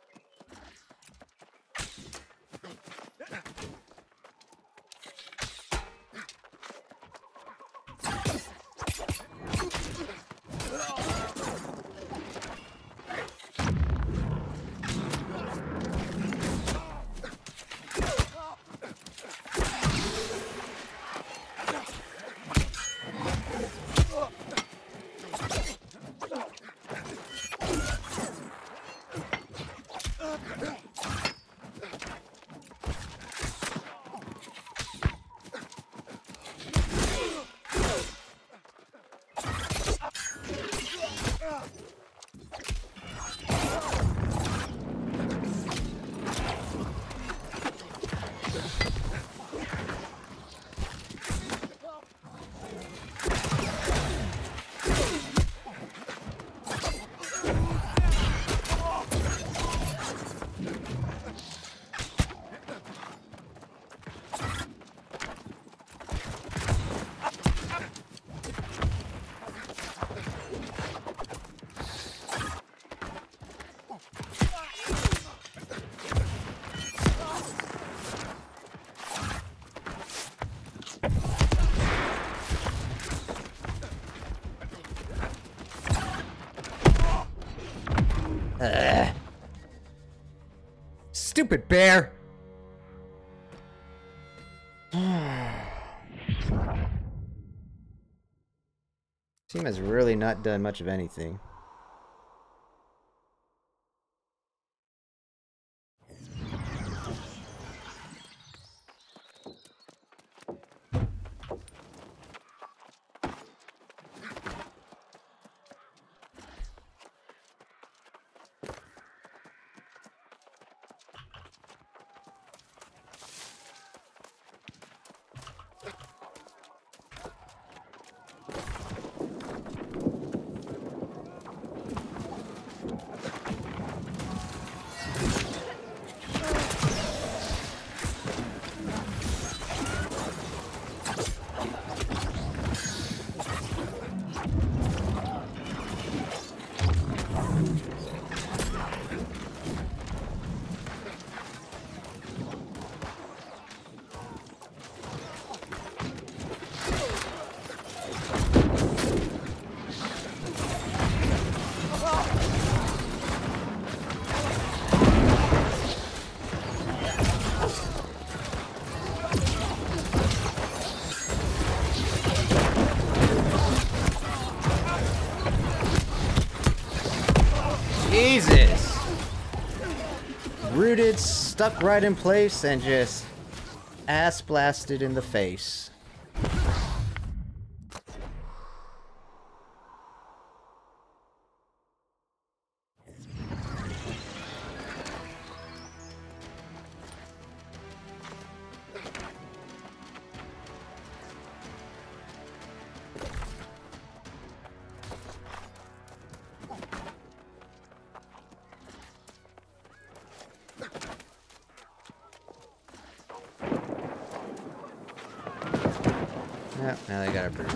[SPEAKER 1] Ugh. Stupid bear! Team has really not done much of anything. Jesus! Rooted, stuck right in place, and just ass blasted in the face. Yep, now they got a bird.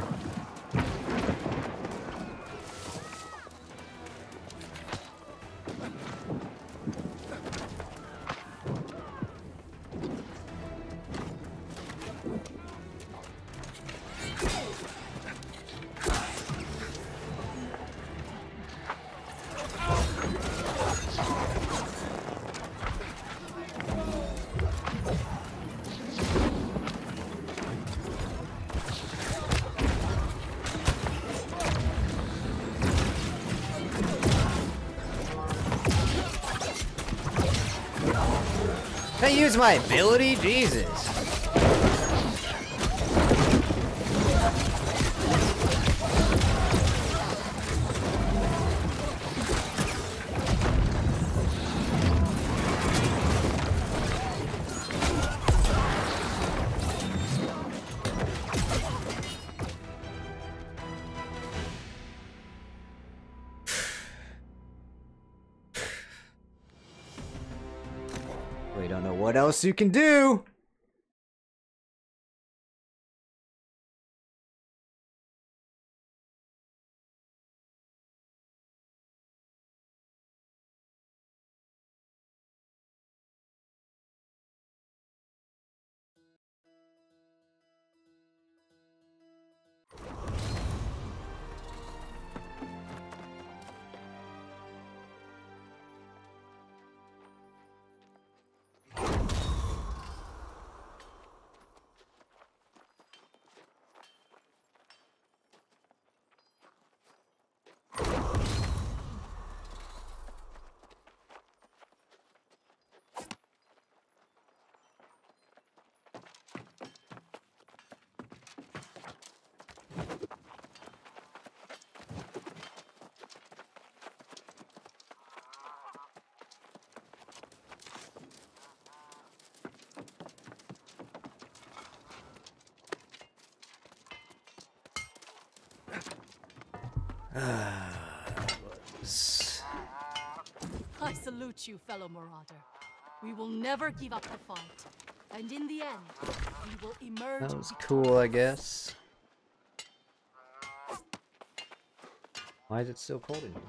[SPEAKER 1] Can I use my ability? Jesus. We don't know what else you can do. Was...
[SPEAKER 3] I salute you, fellow marauder. We will never give up the fight. And in the end, we will emerge.
[SPEAKER 1] That was cool, I guess. Why is it still cold in here?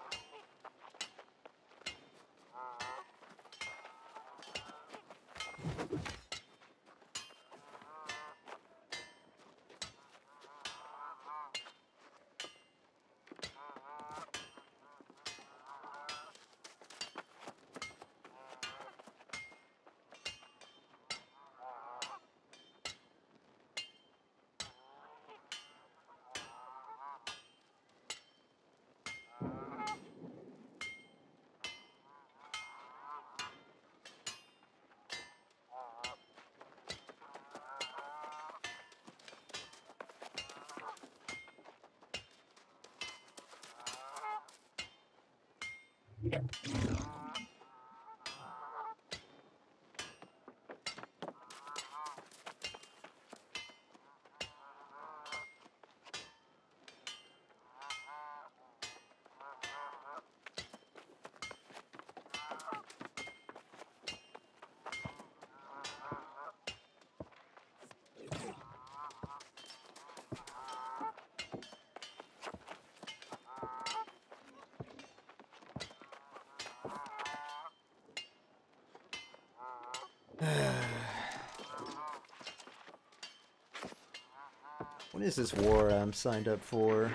[SPEAKER 1] When is this war I'm signed up for?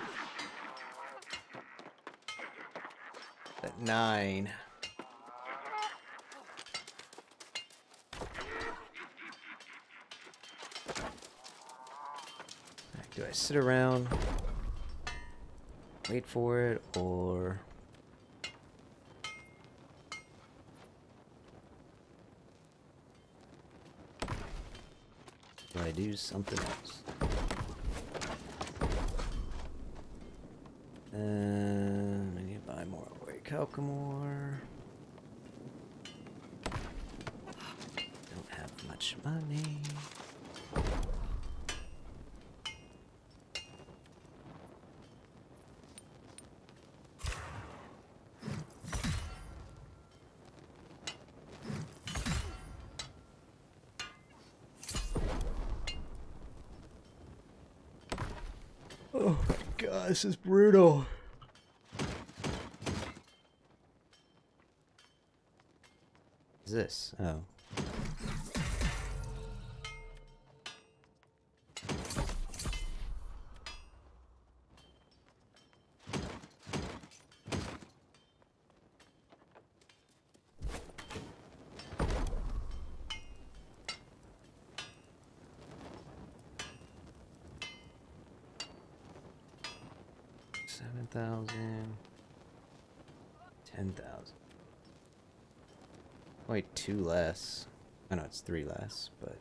[SPEAKER 1] At nine. Do I sit around, wait for it, or... do I do something else? And I need to buy more Away Calcamore. Don't have much money. Oh my god, this is brutal. What is this? Oh. seven thousand, ten thousand. Wait, two less. I know it's three less, but...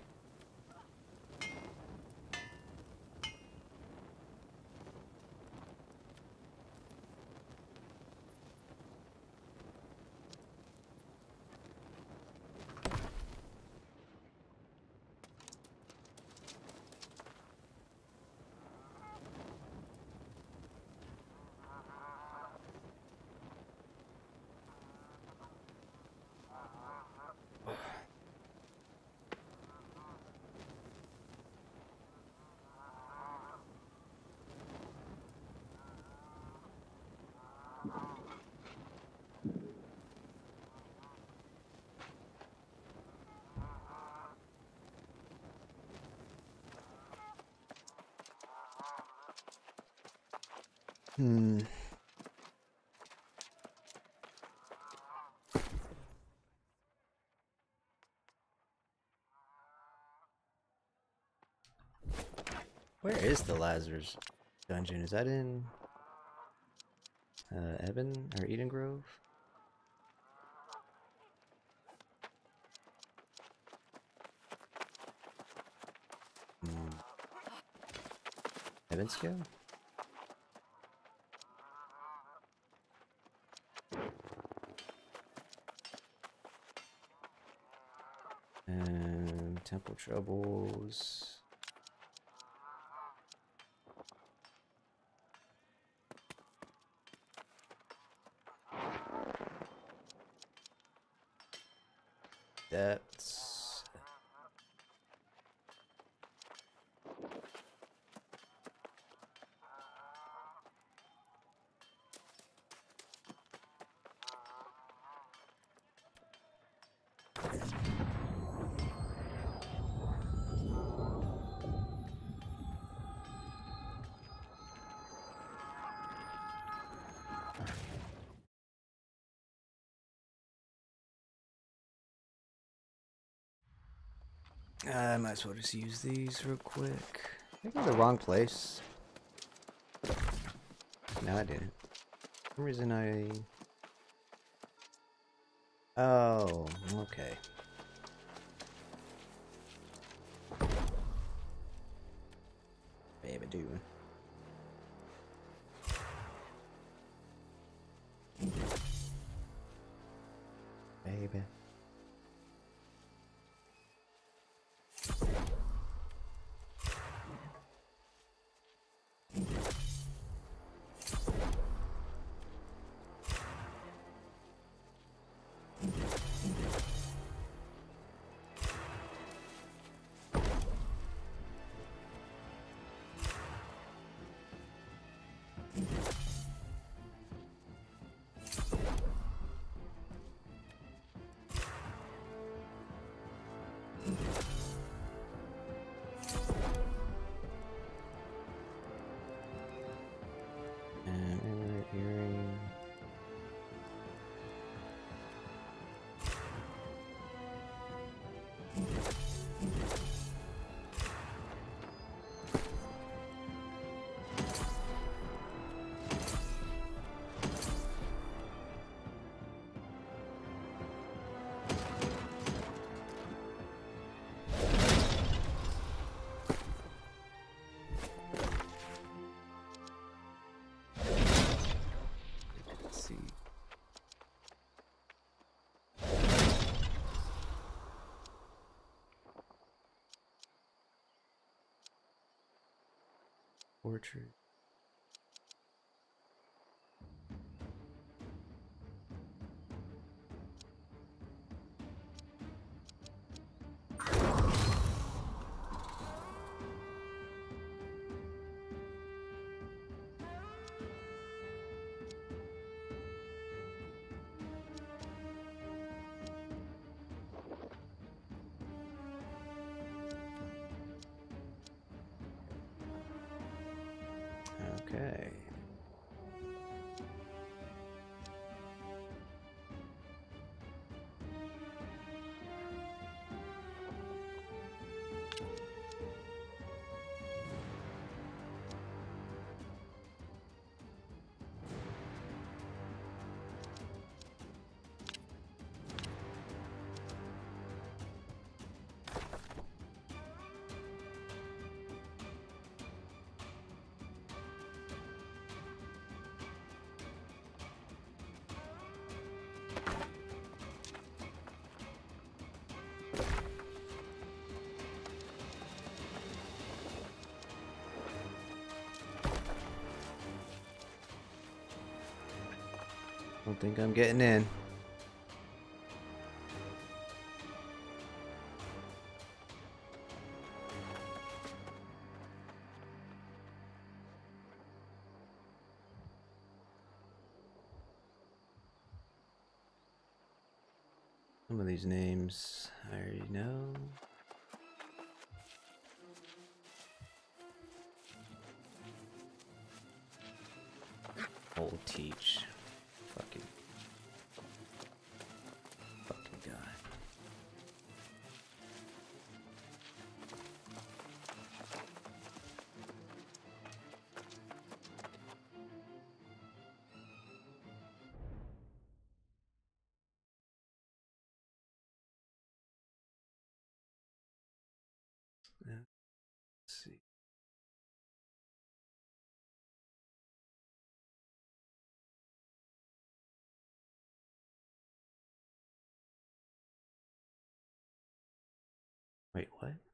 [SPEAKER 1] Hmm. Where is the Lazarus dungeon? Is that in uh, Eben or Eden Grove? Hmm. Evansville? And Temple Troubles. depths. I might as well just use these real quick. I think I'm in the wrong place. No, I didn't. For some reason I... Oh, okay. Baby doing. Baby. And earring. Let's see. Orchard. Okay. Don't think I'm getting in. Some of these names I already know. Old teach. Fucking. Fucking God. Yeah. Let's see. Wait, what?